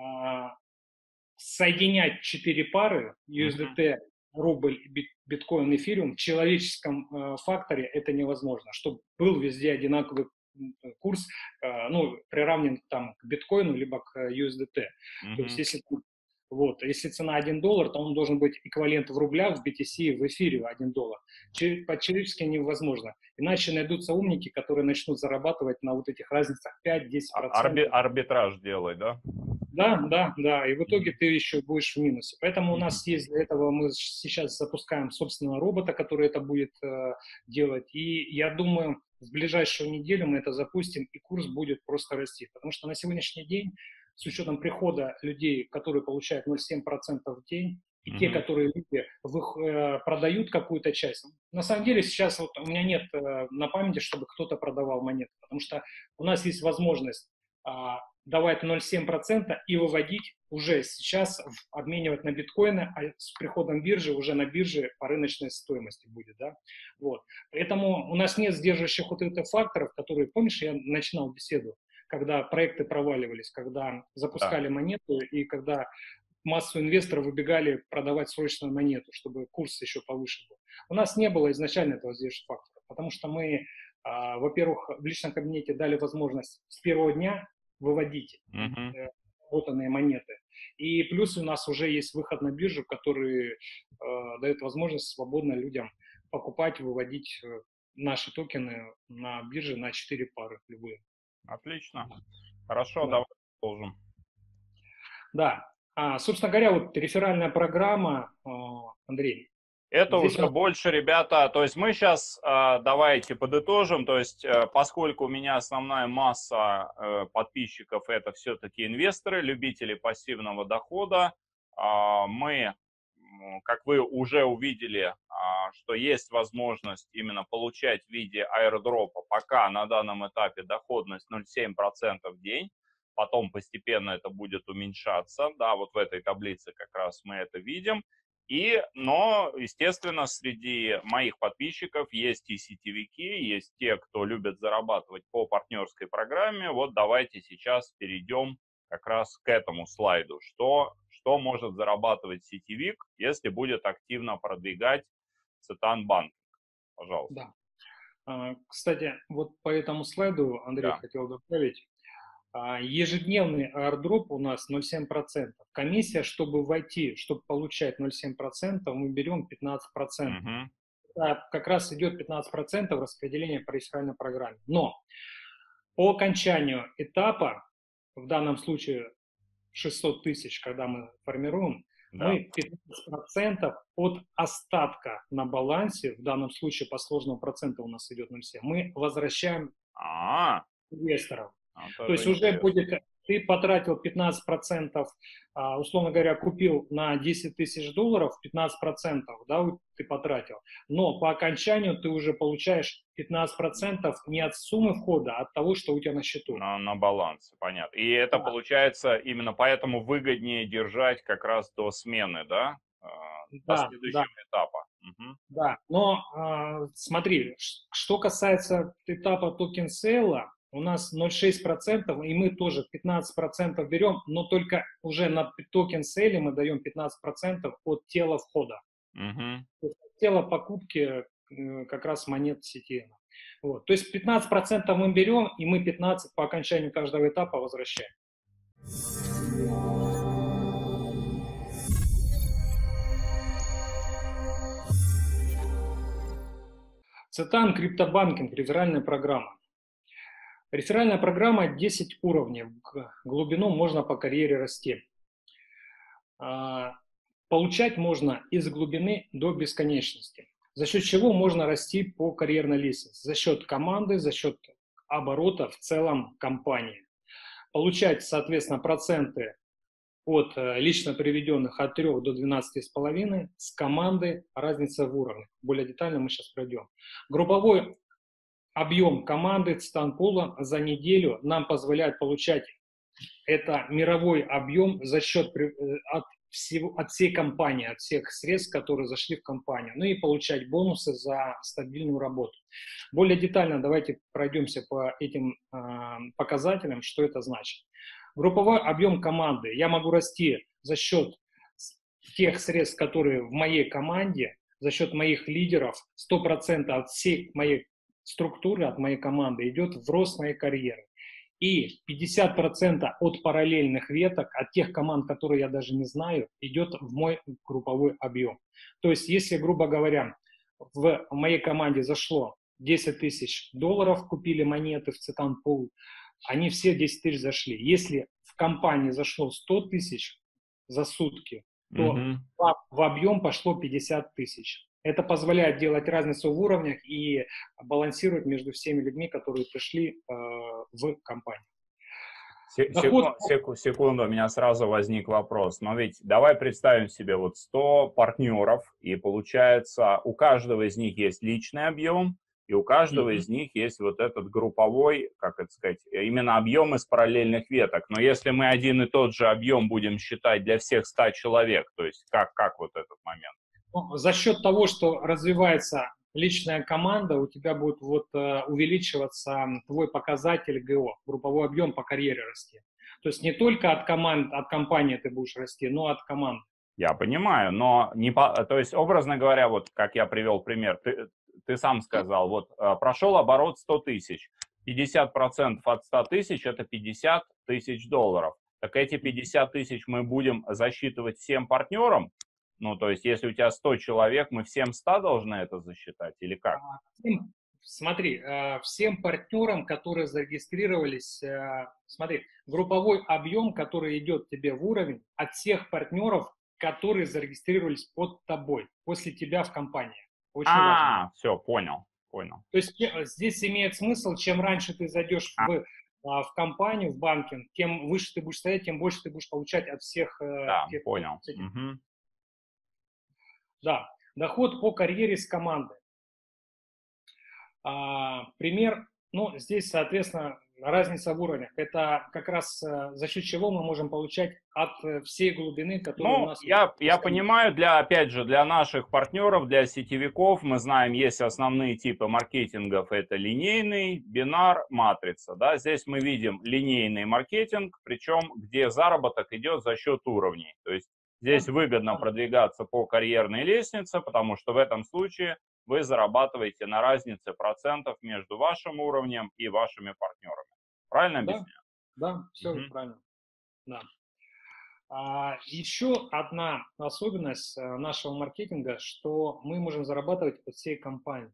соединять 4 пары USDT, рубль, биткоин, эфириум в человеческом факторе это невозможно. Чтобы был везде одинаковый курс, ну, приравнен там к биткоину, либо к USDT. То есть, если цена $1, то он должен быть эквивалент в рублях, в BTC, в эфире $1. По-человечески невозможно. Иначе найдутся умники, которые начнут зарабатывать на вот этих разницах 5-10%. Арбитраж делать, да? Да. И в итоге ты еще будешь в минусе. Поэтому у нас есть для этого, мы сейчас запускаем собственного робота, который это будет делать. И я думаю, в ближайшую неделю мы это запустим, и курс будет просто расти. Потому что на сегодняшний день, с учетом прихода людей, которые получают 0,7% в день, и те, которые люди продают какую-то часть. На самом деле сейчас вот у меня нет на памяти, чтобы кто-то продавал монеты, потому что у нас есть возможность давать 0,7% и выводить уже сейчас, обменивать на биткоины, а с приходом биржи уже на бирже по рыночной стоимости будет, да, вот. Поэтому у нас нет сдерживающих вот этих факторов, которые, помнишь, я начинал беседу, когда проекты проваливались, когда запускали монету и когда массу инвесторов выбегали продавать срочную монету, чтобы курс еще повыше был. У нас не было изначально этого сдерживающего фактора, потому что мы, во-первых, в личном кабинете дали возможность с первого дня выводить работанные монеты. И плюс у нас уже есть выход на биржу, который дает возможность свободно людям покупать, выводить наши токены на бирже на 4 пары любые. Отлично. Хорошо, давай продолжим. Да. Собственно говоря, вот реферальная программа, Андрей. Это уже больше, ребята, то есть мы сейчас давайте подытожим, то есть поскольку у меня основная масса подписчиков это все-таки инвесторы, любители пассивного дохода, мы, как вы уже увидели, что есть возможность именно получать в виде аирдропа, пока на данном этапе доходность 0,7% в день, потом постепенно это будет уменьшаться, да, вот в этой таблице как раз мы это видим. Но, естественно, среди моих подписчиков есть и сетевики, есть те, кто любит зарабатывать по партнерской программе. Вот давайте сейчас перейдем как раз к этому слайду. Что может зарабатывать сетевик, если будет активно продвигать Цитан Банк? Пожалуйста. Да. Кстати, вот по этому слайду, Андрей, Да. хотел добавить. Ежедневный airdrop у нас 0,7%. Комиссия, чтобы войти, чтобы получать 0,7%, мы берем 15%. Угу. Как раз идет 15% распределения по реферальной программе. Но по окончанию этапа, в данном случае 600 тысяч, когда мы формируем, Да. мы 15% от остатка на балансе, в данном случае по сложному проценту у нас идет 0,7, мы возвращаем инвесторам. То есть уже интересно. будет, ты потратил 15%, условно говоря, купил на 10 тысяч долларов, 15%, да, ты потратил. Но по окончанию ты уже получаешь 15% не от суммы входа, а от того, что у тебя на счету. На балансе, понятно. И это Да. получается именно поэтому выгоднее держать как раз до смены, да? До Да, следующего этапа. Угу. да. Но смотри, что касается этапа токен сейла, у нас 0,6%, и мы тоже 15% берем, но только уже на токен сейле мы даем 15% от тела входа. Угу. То есть от тела покупки как раз монет сети. Вот. То есть 15% мы берем, и мы 15% по окончанию каждого этапа возвращаем. Цитан криптобанкинг, реферальная программа. Реферальная программа 10 уровней. В глубину можно по карьере расти. Получать можно из глубины до бесконечности. За счет чего можно расти по карьерной лестнице? За счет команды, за счет оборота в целом компании. Получать, соответственно, проценты от лично приведенных от 3 до 12,5, с команды разница в уровне. Более детально мы сейчас пройдем. Групповой объем команды Цитанпула за неделю нам позволяет получать это мировой объем за счет от всей компании, от всех средств, которые зашли в компанию. Ну и получать бонусы за стабильную работу. Более детально давайте пройдемся по этим показателям, что это значит. Групповой объем команды. Я могу расти за счет тех средств, которые в моей команде, за счет моих лидеров, 100% от всей моей структуры, от моей команды идет в рост моей карьеры. И 50% от параллельных веток, от тех команд, которые я даже не знаю, идет в мой групповой объем. То есть, если, грубо говоря, в моей команде зашло 10 тысяч долларов, купили монеты в Цитанпул, они все 10 тысяч зашли. Если в компании зашло 100 тысяч за сутки, то в объем пошло 50 тысяч. Это позволяет делать разницу в уровнях и балансировать между всеми людьми, которые пришли в компанию. Секунду, у меня сразу возник вопрос. Но ведь давай представим себе вот 100 партнеров, и получается у каждого из них есть личный объем, и у каждого из них есть вот этот групповой, как это сказать, именно объем из параллельных веток. Но если мы один и тот же объем будем считать для всех 100 человек, то есть как вот этот момент? За счет того, что развивается личная команда, у тебя будет увеличиваться твой показатель ГО, групповой объем по карьере расти. То есть не только от компании ты будешь расти, но от команды. Я понимаю, но то есть, образно говоря, вот как я привел пример, ты сам сказал, вот прошел оборот 100 тысяч, 50% от 100 тысяч это 50 тысяч долларов. Так эти 50 тысяч мы будем засчитывать всем партнерам? Ну, то есть, если у тебя 100 человек, мы всем 100 должны это засчитать или как? Смотри, всем партнерам, которые зарегистрировались, смотри, групповой объем, который идет тебе в уровень от всех партнеров, которые зарегистрировались под тобой, после тебя в компании. Очень важно. Все, понял. То есть здесь имеет смысл, чем раньше ты зайдешь в компанию, в банкинг, тем выше ты будешь стоять, тем больше ты будешь получать от всех. Да, понял. Да, доход по карьере с командой. Пример, ну, здесь, соответственно, разница в уровнях. Это как раз за счет чего мы можем получать от всей глубины, которая у Ну, нас я понимаю, опять же, для наших партнеров, для сетевиков, мы знаем, есть основные типы маркетингов, это линейный, бинар, матрица, да, здесь мы видим линейный маркетинг, причем где заработок идет за счет уровней, то есть здесь Да, выгодно да, продвигаться по карьерной лестнице, потому что в этом случае вы зарабатываете на разнице процентов между вашим уровнем и вашими партнерами. Правильно да, объясняю? да, все Мгм. правильно. Да. Еще одна особенность нашего маркетинга, что мы можем зарабатывать от всей компании.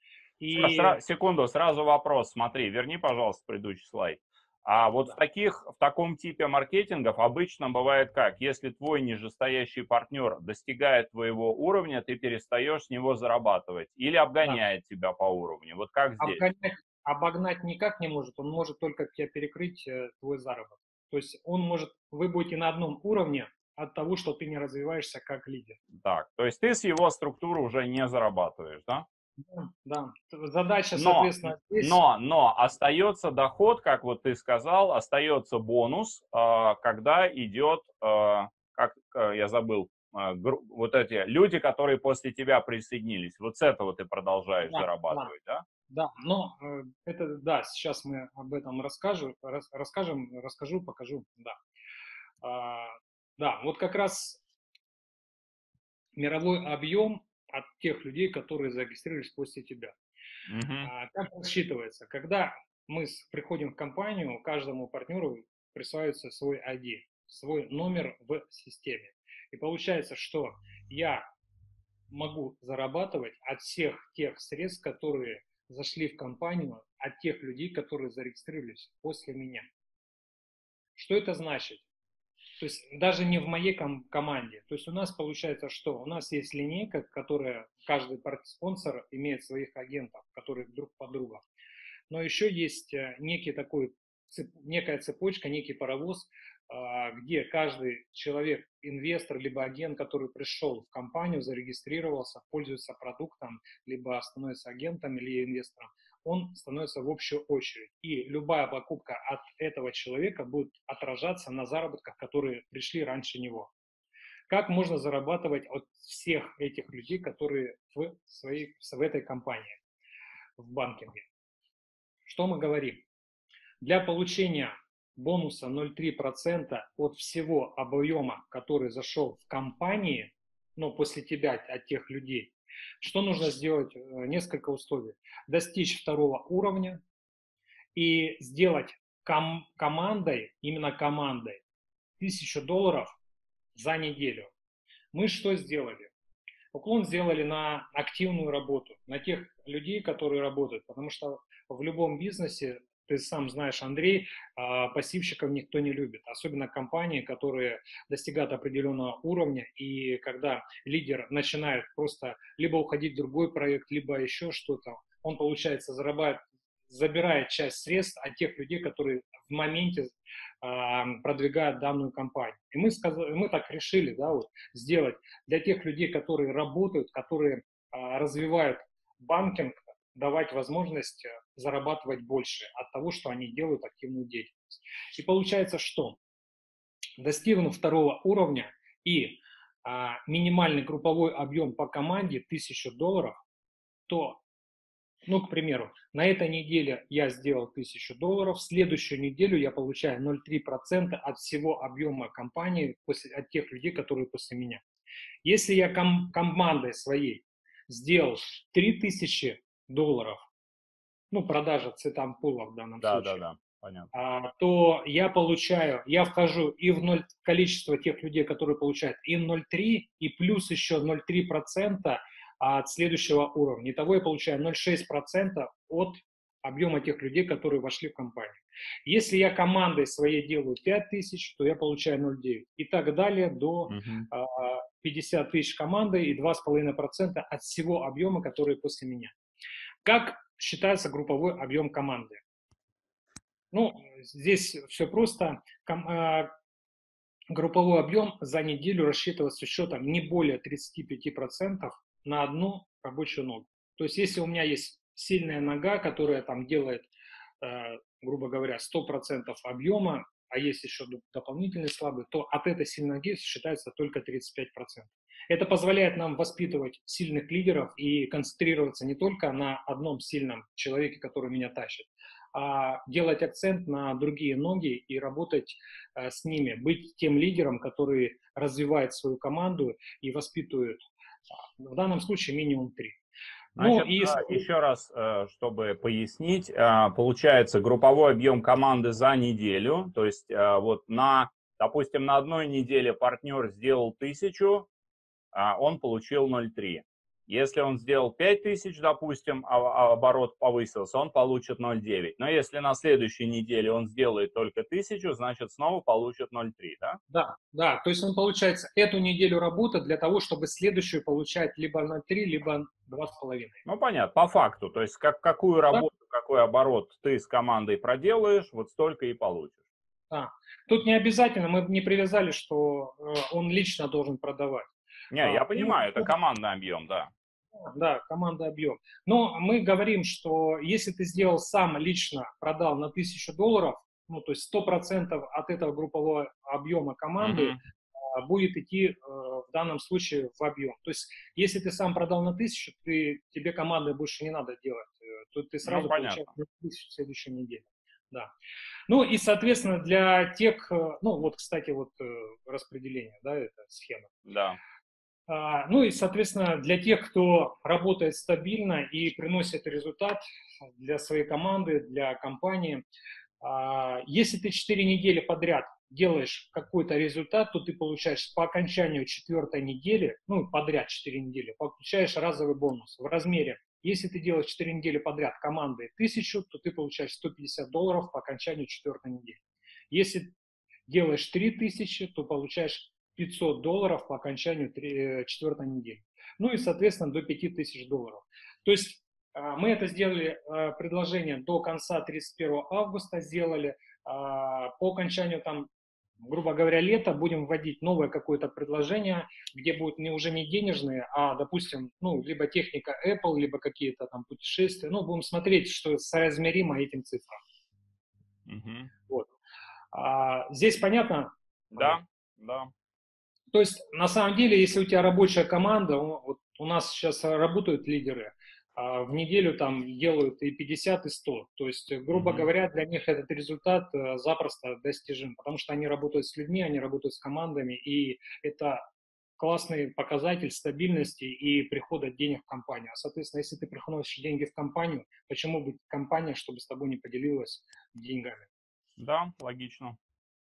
И Секунду, сразу вопрос. Смотри, верни, пожалуйста, предыдущий слайд. А вот да, в таком типе маркетингов обычно бывает как? Если твой нижестоящий партнер достигает твоего уровня, ты перестаешь с него зарабатывать или да, обгоняет тебя по уровню. Вот как здесь? обогнать никак не может, он может только тебя перекрыть твой заработок. То есть вы будете на одном уровне от того, что ты не развиваешься как лидер. Так, то есть ты с его структуры уже не зарабатываешь, да? Да, да. Задача, Но, соответственно, здесь, но остается доход, как вот ты сказал, остается бонус, когда идет, я забыл, вот эти люди, которые после тебя присоединились. Вот с этого ты продолжаешь да, да, зарабатывать, да? да, но да, сейчас мы об этом расскажу, покажу, да. А, да, вот как раз мировой объем от тех людей, которые зарегистрировались после тебя. Мгм. Как рассчитывается? Когда мы приходим в компанию, каждому партнеру присваивается свой ID, свой номер в системе. И получается, что я могу зарабатывать от всех тех средств, которые зашли в компанию, от тех людей, которые зарегистрировались после меня. Что это значит? То есть даже не в моей команде. То есть у нас получается что? У нас есть линейка, которая, каждый спонсор имеет своих агентов, которые друг под друга. Но еще есть некая цепочка, некий паровоз, где каждый человек, инвестор, либо агент, который пришел в компанию, зарегистрировался, пользуется продуктом, либо становится агентом или инвестором, он становится в общую очередь. И любая покупка от этого человека будет отражаться на заработках, которые пришли раньше него. Как можно зарабатывать от всех этих людей, которые в этой компании, в банкинге? Что мы говорим? Для получения бонуса 0,3% от всего объема, который зашел в компании, ну, после тебя, от тех людей, что нужно сделать? Несколько условий. Достичь второго уровня и сделать командой, именно командой, $1000 за неделю. Мы что сделали? Уклон сделали на активную работу, на тех людей, которые работают, потому что в любом бизнесе, ты сам знаешь, Андрей, пассивщиков никто не любит, особенно компании, которые достигают определенного уровня, и когда лидер начинает просто либо уходить в другой проект, либо еще что-то, он, получается, забирает часть средств от тех людей, которые в моменте продвигают данную компанию. И мы так решили, да, вот, сделать для тех людей, которые работают, которые развивают банкинг, давать возможность зарабатывать больше от того, что они делают активную деятельность. И получается, что достигнув второго уровня и минимальный групповой объем по команде $1000, то, ну, к примеру, на этой неделе я сделал $1000, в следующую неделю я получаю 0,3% от всего объема компании от тех людей, которые после меня. Если я командой своей сделал $3000, ну, продажа цветампула в данном Да, да, случае, да, понятно. то я вхожу и в количество тех людей, которые получают и 0,3, и плюс еще 0,3% от следующего уровня. Итого я получаю 0,6% от объема тех людей, которые вошли в компанию. Если я командой своей делаю 5000, то я получаю 0,9. И так далее до Мгм. 50 тысяч командой и 2,5% от всего объема, который после меня. Как считается групповой объем команды? Ну, здесь все просто. Групповой объем за неделю рассчитывается с учетом не более 35% на одну рабочую ногу. То есть, если у меня есть сильная нога, которая там делает грубо говоря, 100% объема, а есть еще дополнительные слабые, то от этой сильной ноги считается только 35%. Это позволяет нам воспитывать сильных лидеров и концентрироваться не только на одном сильном человеке, который меня тащит, а делать акцент на другие ноги и работать с ними, быть тем лидером, который развивает свою команду и воспитывает, в данном случае, минимум 3. Ну Значит, и, еще раз, чтобы пояснить, получается групповой объем команды за неделю, то есть вот допустим, на одной неделе партнер сделал 1000, он получил 0,3. Если он сделал 5000, допустим, оборот повысился, он получит 0,9. Но если на следующей неделе он сделает только 1000, значит снова получит 0,3, да? да, да, то есть он, получается, эту неделю работы для того, чтобы следующую получать либо 0,3, либо 2,5. Ну, понятно, по факту. То есть какую Да? работу, какой оборот ты с командой проделаешь, вот столько и получишь. Да. Тут не обязательно, мы не привязали, что он лично должен продавать. Не, я Ему, понимаю, это командный объем, да. да, команда объем. Но мы говорим, что если ты сделал сам лично, продал на $1000, ну, то есть 100% от этого группового объема команды Мгм. будет идти в данном случае в объем. То есть если ты сам продал на 1000, тебе команды больше не надо делать. То ты Ну, сразу получаешь понятно. 1000 в следующей неделе. Да. Ну и, соответственно, для тех, ну вот, кстати, вот распределение, да, это схема. Да. Ну и, соответственно, для тех, кто работает стабильно и приносит результат для своей команды, для компании, если ты 4 недели подряд делаешь какой-то результат, то ты получаешь по окончанию 4-й недели, ну подряд 4 недели, получаешь разовый бонус в размере. Если ты делаешь 4 недели подряд командой 1000, то ты получаешь $150 по окончанию 4-й недели. Если делаешь 3000, то получаешь $500 по окончанию 4-й недели. Ну и, соответственно, до $5000. То есть мы это сделали, предложение до конца 31 августа сделали. По окончанию там, грубо говоря, лета будем вводить новое какое-то предложение, где будут уже не денежные, а, допустим, ну, либо техника Apple, либо какие-то там путешествия. Ну, будем смотреть, что соразмеримо этим цифрам. Мгм. Вот. Здесь понятно, Андрей? Да, да. То есть, на самом деле, если у тебя рабочая команда, вот у нас сейчас работают лидеры, в неделю там делают и 50, и 100. То есть, грубо Мгм. говоря, для них этот результат запросто достижим, потому что они работают с людьми, они работают с командами, и это классный показатель стабильности и прихода денег в компанию. А, соответственно, если ты приносишь деньги в компанию, почему бы компания, чтобы с тобой не поделилась деньгами? Да, логично.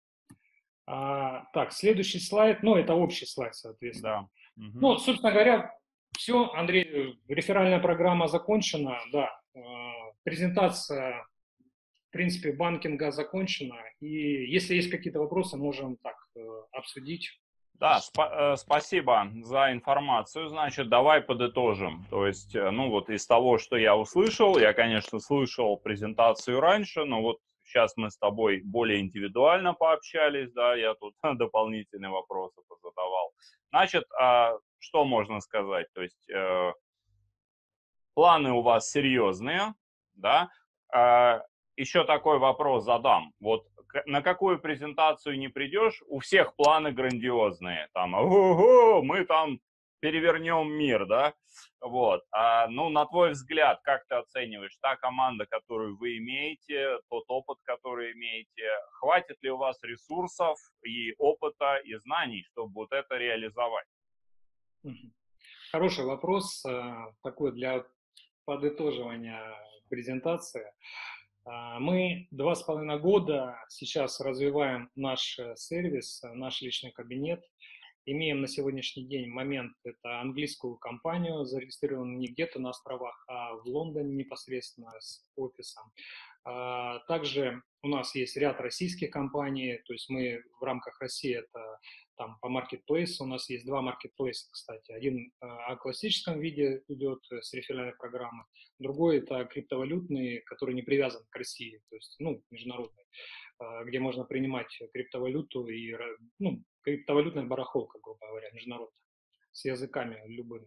Так, следующий слайд, ну, это общий слайд, соответственно. Да. Мгм. Ну, собственно говоря, все, Андрей, реферальная программа закончена, да, презентация, в принципе, банкинга закончена, и если есть какие-то вопросы, можем так обсудить. Да, спасибо за информацию. Значит, давай подытожим. То есть, ну вот из того, что я услышал, я, конечно, слышал презентацию раньше, но вот сейчас мы с тобой более индивидуально пообщались, да, я тут дополнительные вопросы позадавал. Значит, что можно сказать? То есть, планы у вас серьезные, да? Еще такой вопрос задам. Вот на какую презентацию не придешь, у всех планы грандиозные. Там, ого, мы там перевернем мир, да? Вот. Ну, на твой взгляд, как ты оцениваешь, та команда, которую вы имеете, тот опыт, который имеете, хватит ли у вас ресурсов и опыта, и знаний, чтобы вот это реализовать? Хороший вопрос, такой для подытоживания презентации. Мы 2,5 года сейчас развиваем наш сервис, наш личный кабинет. Имеем на сегодняшний день момент, это английскую компанию, зарегистрированную не где-то на островах, а в Лондоне непосредственно с офисом. Также у нас есть ряд российских компаний, то есть мы в рамках России, это там по маркетплейсу, у нас есть два маркетплейса, кстати. Один о классическом виде идет с реферальной программы, другой это криптовалютный, который не привязан к России, то есть, ну, международный, где можно принимать криптовалюту и, ну, криптовалютная барахолка, грубо говоря, международная, с языками любыми, там,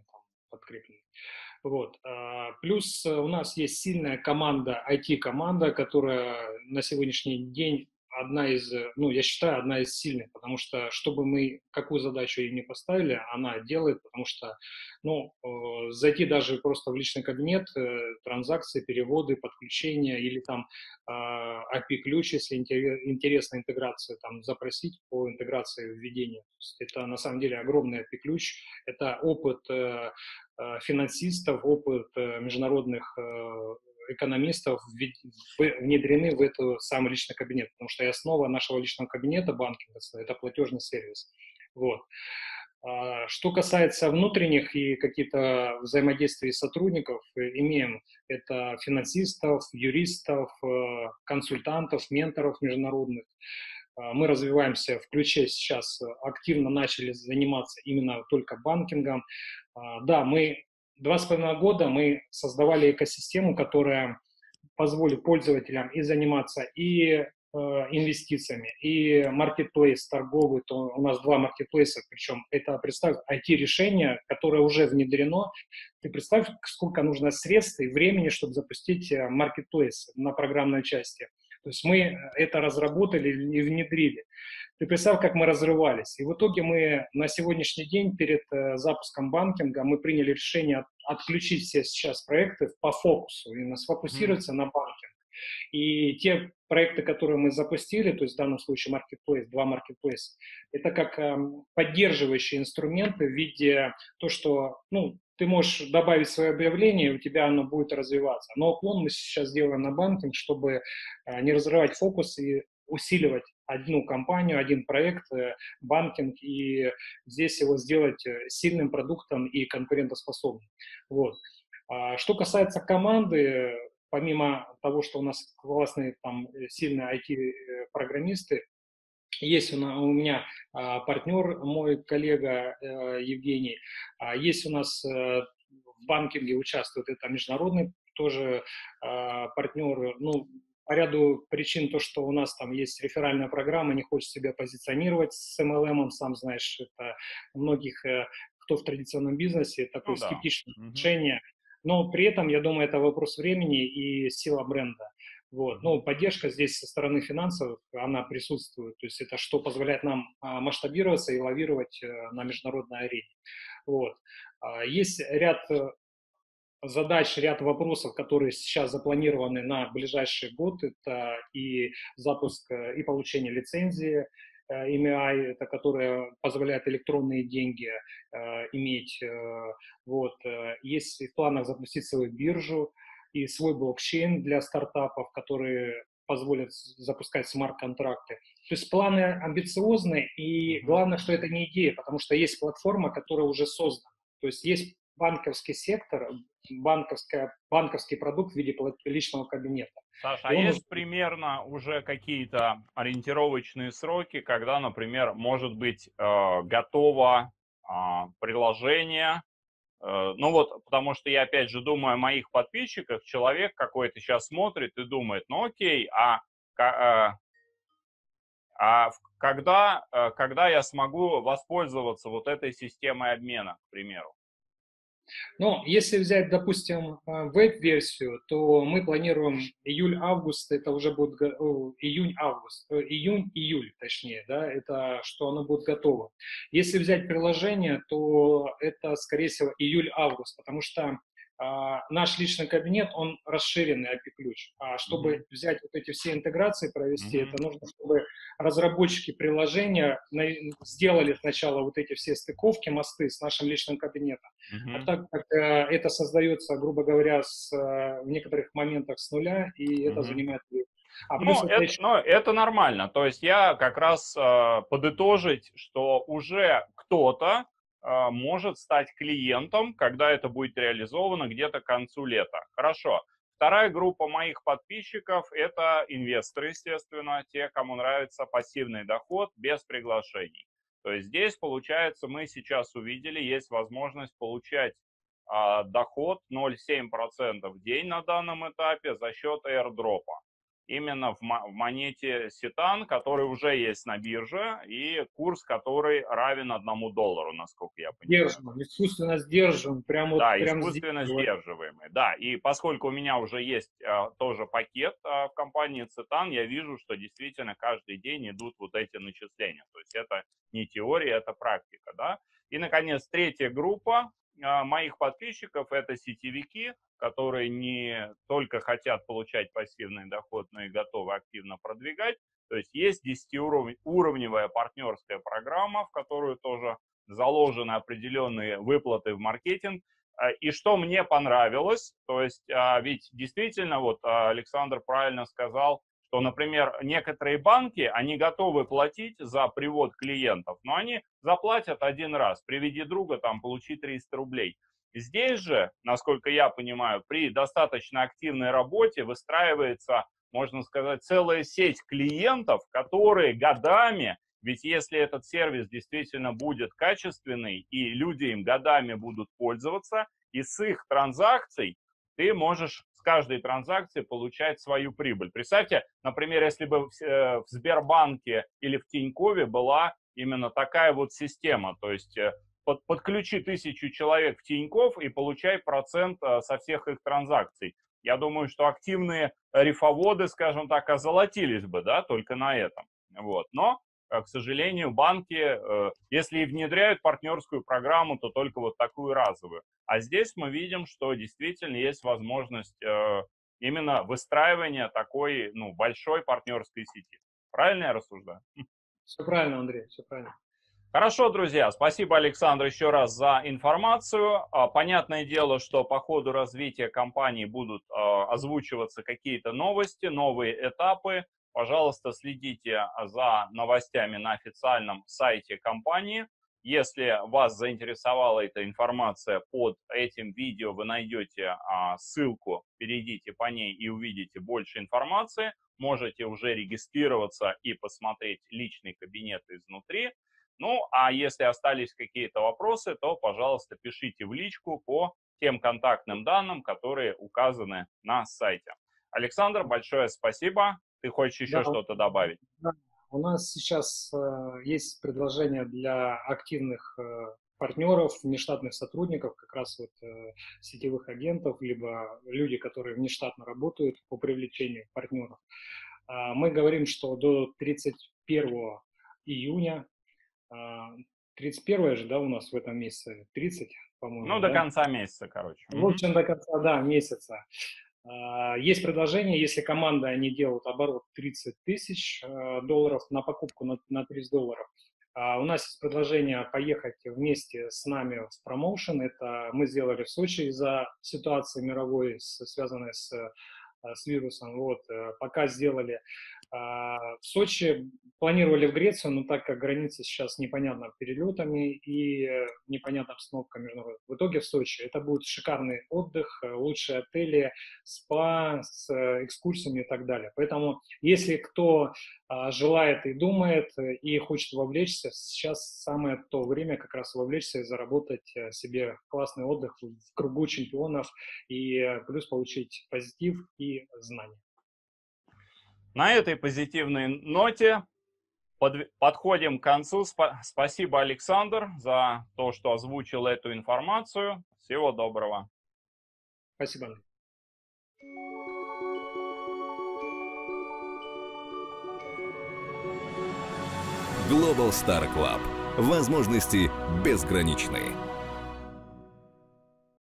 подкрепленный. Вот. Плюс у нас есть сильная команда, IT-команда, которая на сегодняшний день одна из, ну, я считаю, одна из сильных, потому что, чтобы мы какую задачу ей не поставили, она делает, потому что, ну, зайти даже просто в личный кабинет, транзакции, переводы, подключения или там API-ключ, если интересна интеграция, там, запросить по интеграции введения. Это на самом деле огромный API-ключ, это опыт финансистов, опыт международных экономистов внедрены в эту самый личный кабинет, потому что и основа нашего личного кабинета банкинга – это платежный сервис. Вот. Что касается внутренних и каких-то взаимодействий сотрудников, имеем это финансистов, юристов, консультантов, менторов международных. Мы развиваемся в ключе сейчас, активно начали заниматься именно только банкингом. Да, мы 2,5 года мы создавали экосистему, которая позволит пользователям и заниматься и инвестициями, и маркетплейс торговый, то у нас 2 маркетплейса, причем это, представь, IT-решение, которое уже внедрено. Ты представь, сколько нужно средств и времени, чтобы запустить маркетплейс на программной части. То есть мы это разработали и внедрили. Ты представь, как мы разрывались. И в итоге мы на сегодняшний день перед запуском банкинга мы приняли решение отключить все сейчас проекты по фокусу, именно сфокусироваться на банкинг. И те проекты, которые мы запустили, то есть в данном случае Marketplace, 2 Marketplace, это как поддерживающие инструменты в виде то, что, ну, ты можешь добавить свое объявление, и у тебя оно будет развиваться. Но уклон мы сейчас делаем на банкинг, чтобы не разрывать фокус и усиливать одну компанию, один проект, банкинг, и здесь его сделать сильным продуктом и конкурентоспособным. Вот. Что касается команды, помимо того, что у нас классные, там, сильные IT-программисты, есть у меня партнер, мой коллега Евгений, есть у нас в банкинге участвует, это международный тоже партнер, ну, по ряду причин то, что у нас там есть реферальная программа, не хочет себя позиционировать с MLM, сам знаешь, это у многих, кто в традиционном бизнесе, такое Ну да. скептичное Мгм. отношение, но при этом, я думаю, это вопрос времени и сила бренда. Вот. Мгм. Ну, поддержка здесь со стороны финансов, она присутствует. То есть это что позволяет нам масштабироваться и лавировать на международной арене. Вот. Есть ряд задач, ряд вопросов, которые сейчас запланированы на ближайший год. Это и запуск, и получение лицензии EMI, это которая позволяет электронные деньги иметь. Вот. Есть в планах запустить свою биржу и свой блокчейн для стартапов, которые позволят запускать смарт-контракты. То есть планы амбициозные, и Мгм. главное, что это не идея, потому что есть платформа, которая уже создана. То есть есть банковский сектор, банковский продукт в виде личного кабинета. Саша, И а он уже... есть примерно уже какие-то ориентировочные сроки, когда, например, может быть готово приложение? Ну вот, потому что я опять же думаю о моих подписчиках, человек какой-то сейчас смотрит и думает, ну окей, когда я смогу воспользоваться вот этой системой обмена, к примеру? Но если взять, допустим, веб-версию, то мы планируем июль-август, это уже будет июнь-август, июнь-июль, точнее, да, это что оно будет готово. Если взять приложение, то это, скорее всего, июль-август, потому что наш личный кабинет, он расширенный API-ключ. А Мгм. чтобы взять вот эти все интеграции, провести, Мгм. это нужно, чтобы разработчики приложения сделали сначала вот эти все стыковки, мосты с нашим личным кабинетом. А Мгм. так как это создается, грубо говоря, в некоторых моментах с нуля, и это Мгм. занимает время. А плюс Ну, это это, еще... ну, это нормально. То есть я как раз подытожить, что уже кто-то может стать клиентом, когда это будет реализовано где-то к концу лета. Хорошо. Вторая группа моих подписчиков – это инвесторы, естественно, те, кому нравится пассивный доход без приглашений. То есть здесь, получается, мы сейчас увидели, есть возможность получать доход 0,7% в день на данном этапе за счет airdrop. именно в монете Ситан, который уже есть на бирже, и курс, который равен $1, насколько я понимаю. Искусственно сдерживаем, Да, прям искусственно сдерживаемый. Да, и поскольку у меня уже есть тоже пакет в компании Цитан, я вижу, что действительно каждый день идут вот эти начисления. То есть это не теория, это практика, да. И, наконец, третья группа моих подписчиков – это сетевики, которые не только хотят получать пассивный доход, но и готовы активно продвигать. То есть 10-уровневая партнерская программа, в которую тоже заложены определенные выплаты в маркетинг. И что мне понравилось, то есть ведь действительно, вот Александр правильно сказал, что, например, некоторые банки, они готовы платить за привод клиентов, но они заплатят один раз, приведи друга, там, получи 300 рублей. Здесь же, насколько я понимаю, при достаточно активной работе выстраивается, можно сказать, целая сеть клиентов, которые годами, ведь если этот сервис действительно будет качественный, и люди им годами будут пользоваться, и с их транзакций ты можешь с каждой транзакции получать свою прибыль. Представьте, например, если бы в Сбербанке или в Тинькове была именно такая вот система, то есть подключи 1000 человек в Тинькофф и получай процент со всех их транзакций. Я думаю, что активные рифоводы, скажем так, озолотились бы, да, только на этом. Вот. Но, к сожалению, банки, если и внедряют партнерскую программу, то только вот такую разовую. А здесь мы видим, что действительно есть возможность именно выстраивания такой, ну, большой партнерской сети. Правильно я рассуждаю? Все правильно, Андрей, все правильно. Хорошо, друзья, спасибо, Александр, еще раз за информацию. Понятное дело, что по ходу развития компании будут озвучиваться какие-то новости, новые этапы. Пожалуйста, следите за новостями на официальном сайте компании. Если вас заинтересовала эта информация, под этим видео вы найдете ссылку, перейдите по ней и увидите больше информации. Можете уже регистрироваться и посмотреть личный кабинет изнутри. Ну, а если остались какие-то вопросы, то, пожалуйста, пишите в личку по тем контактным данным, которые указаны на сайте. Александр, большое спасибо. Ты хочешь еще что-то добавить? Да. У нас сейчас есть предложение для активных партнеров, внештатных сотрудников, как раз вот сетевых агентов, либо люди, которые внештатно работают по привлечению партнеров. Мы говорим, что до 31 июня 31 же, да, у нас в этом месяце, 30, по-моему. Ну, до конца месяца, короче. В общем, до конца, да, месяца. Есть предложение, если команда не делают оборот 30 тысяч долларов на покупку на 30 долларов. У нас есть предложение поехать вместе с нами в промоушен. Это мы сделали в Сочи из-за ситуации мировой, связанной с вирусом. Вот, пока сделали в Сочи, планировали в Грецию, но так как граница сейчас непонятна перелетами и непонятна обстановка международная. В итоге в Сочи это будет шикарный отдых, лучшие отели, спа с экскурсиями и так далее. Поэтому, если кто желает и думает, и хочет вовлечься, сейчас самое то время как раз вовлечься и заработать себе классный отдых в кругу чемпионов и плюс получить позитив и знания. На этой позитивной ноте подходим к концу. Спасибо, Александр, за то, что озвучил эту информацию. Всего доброго. Спасибо, Андрей. Global Star Club. Возможности безграничны.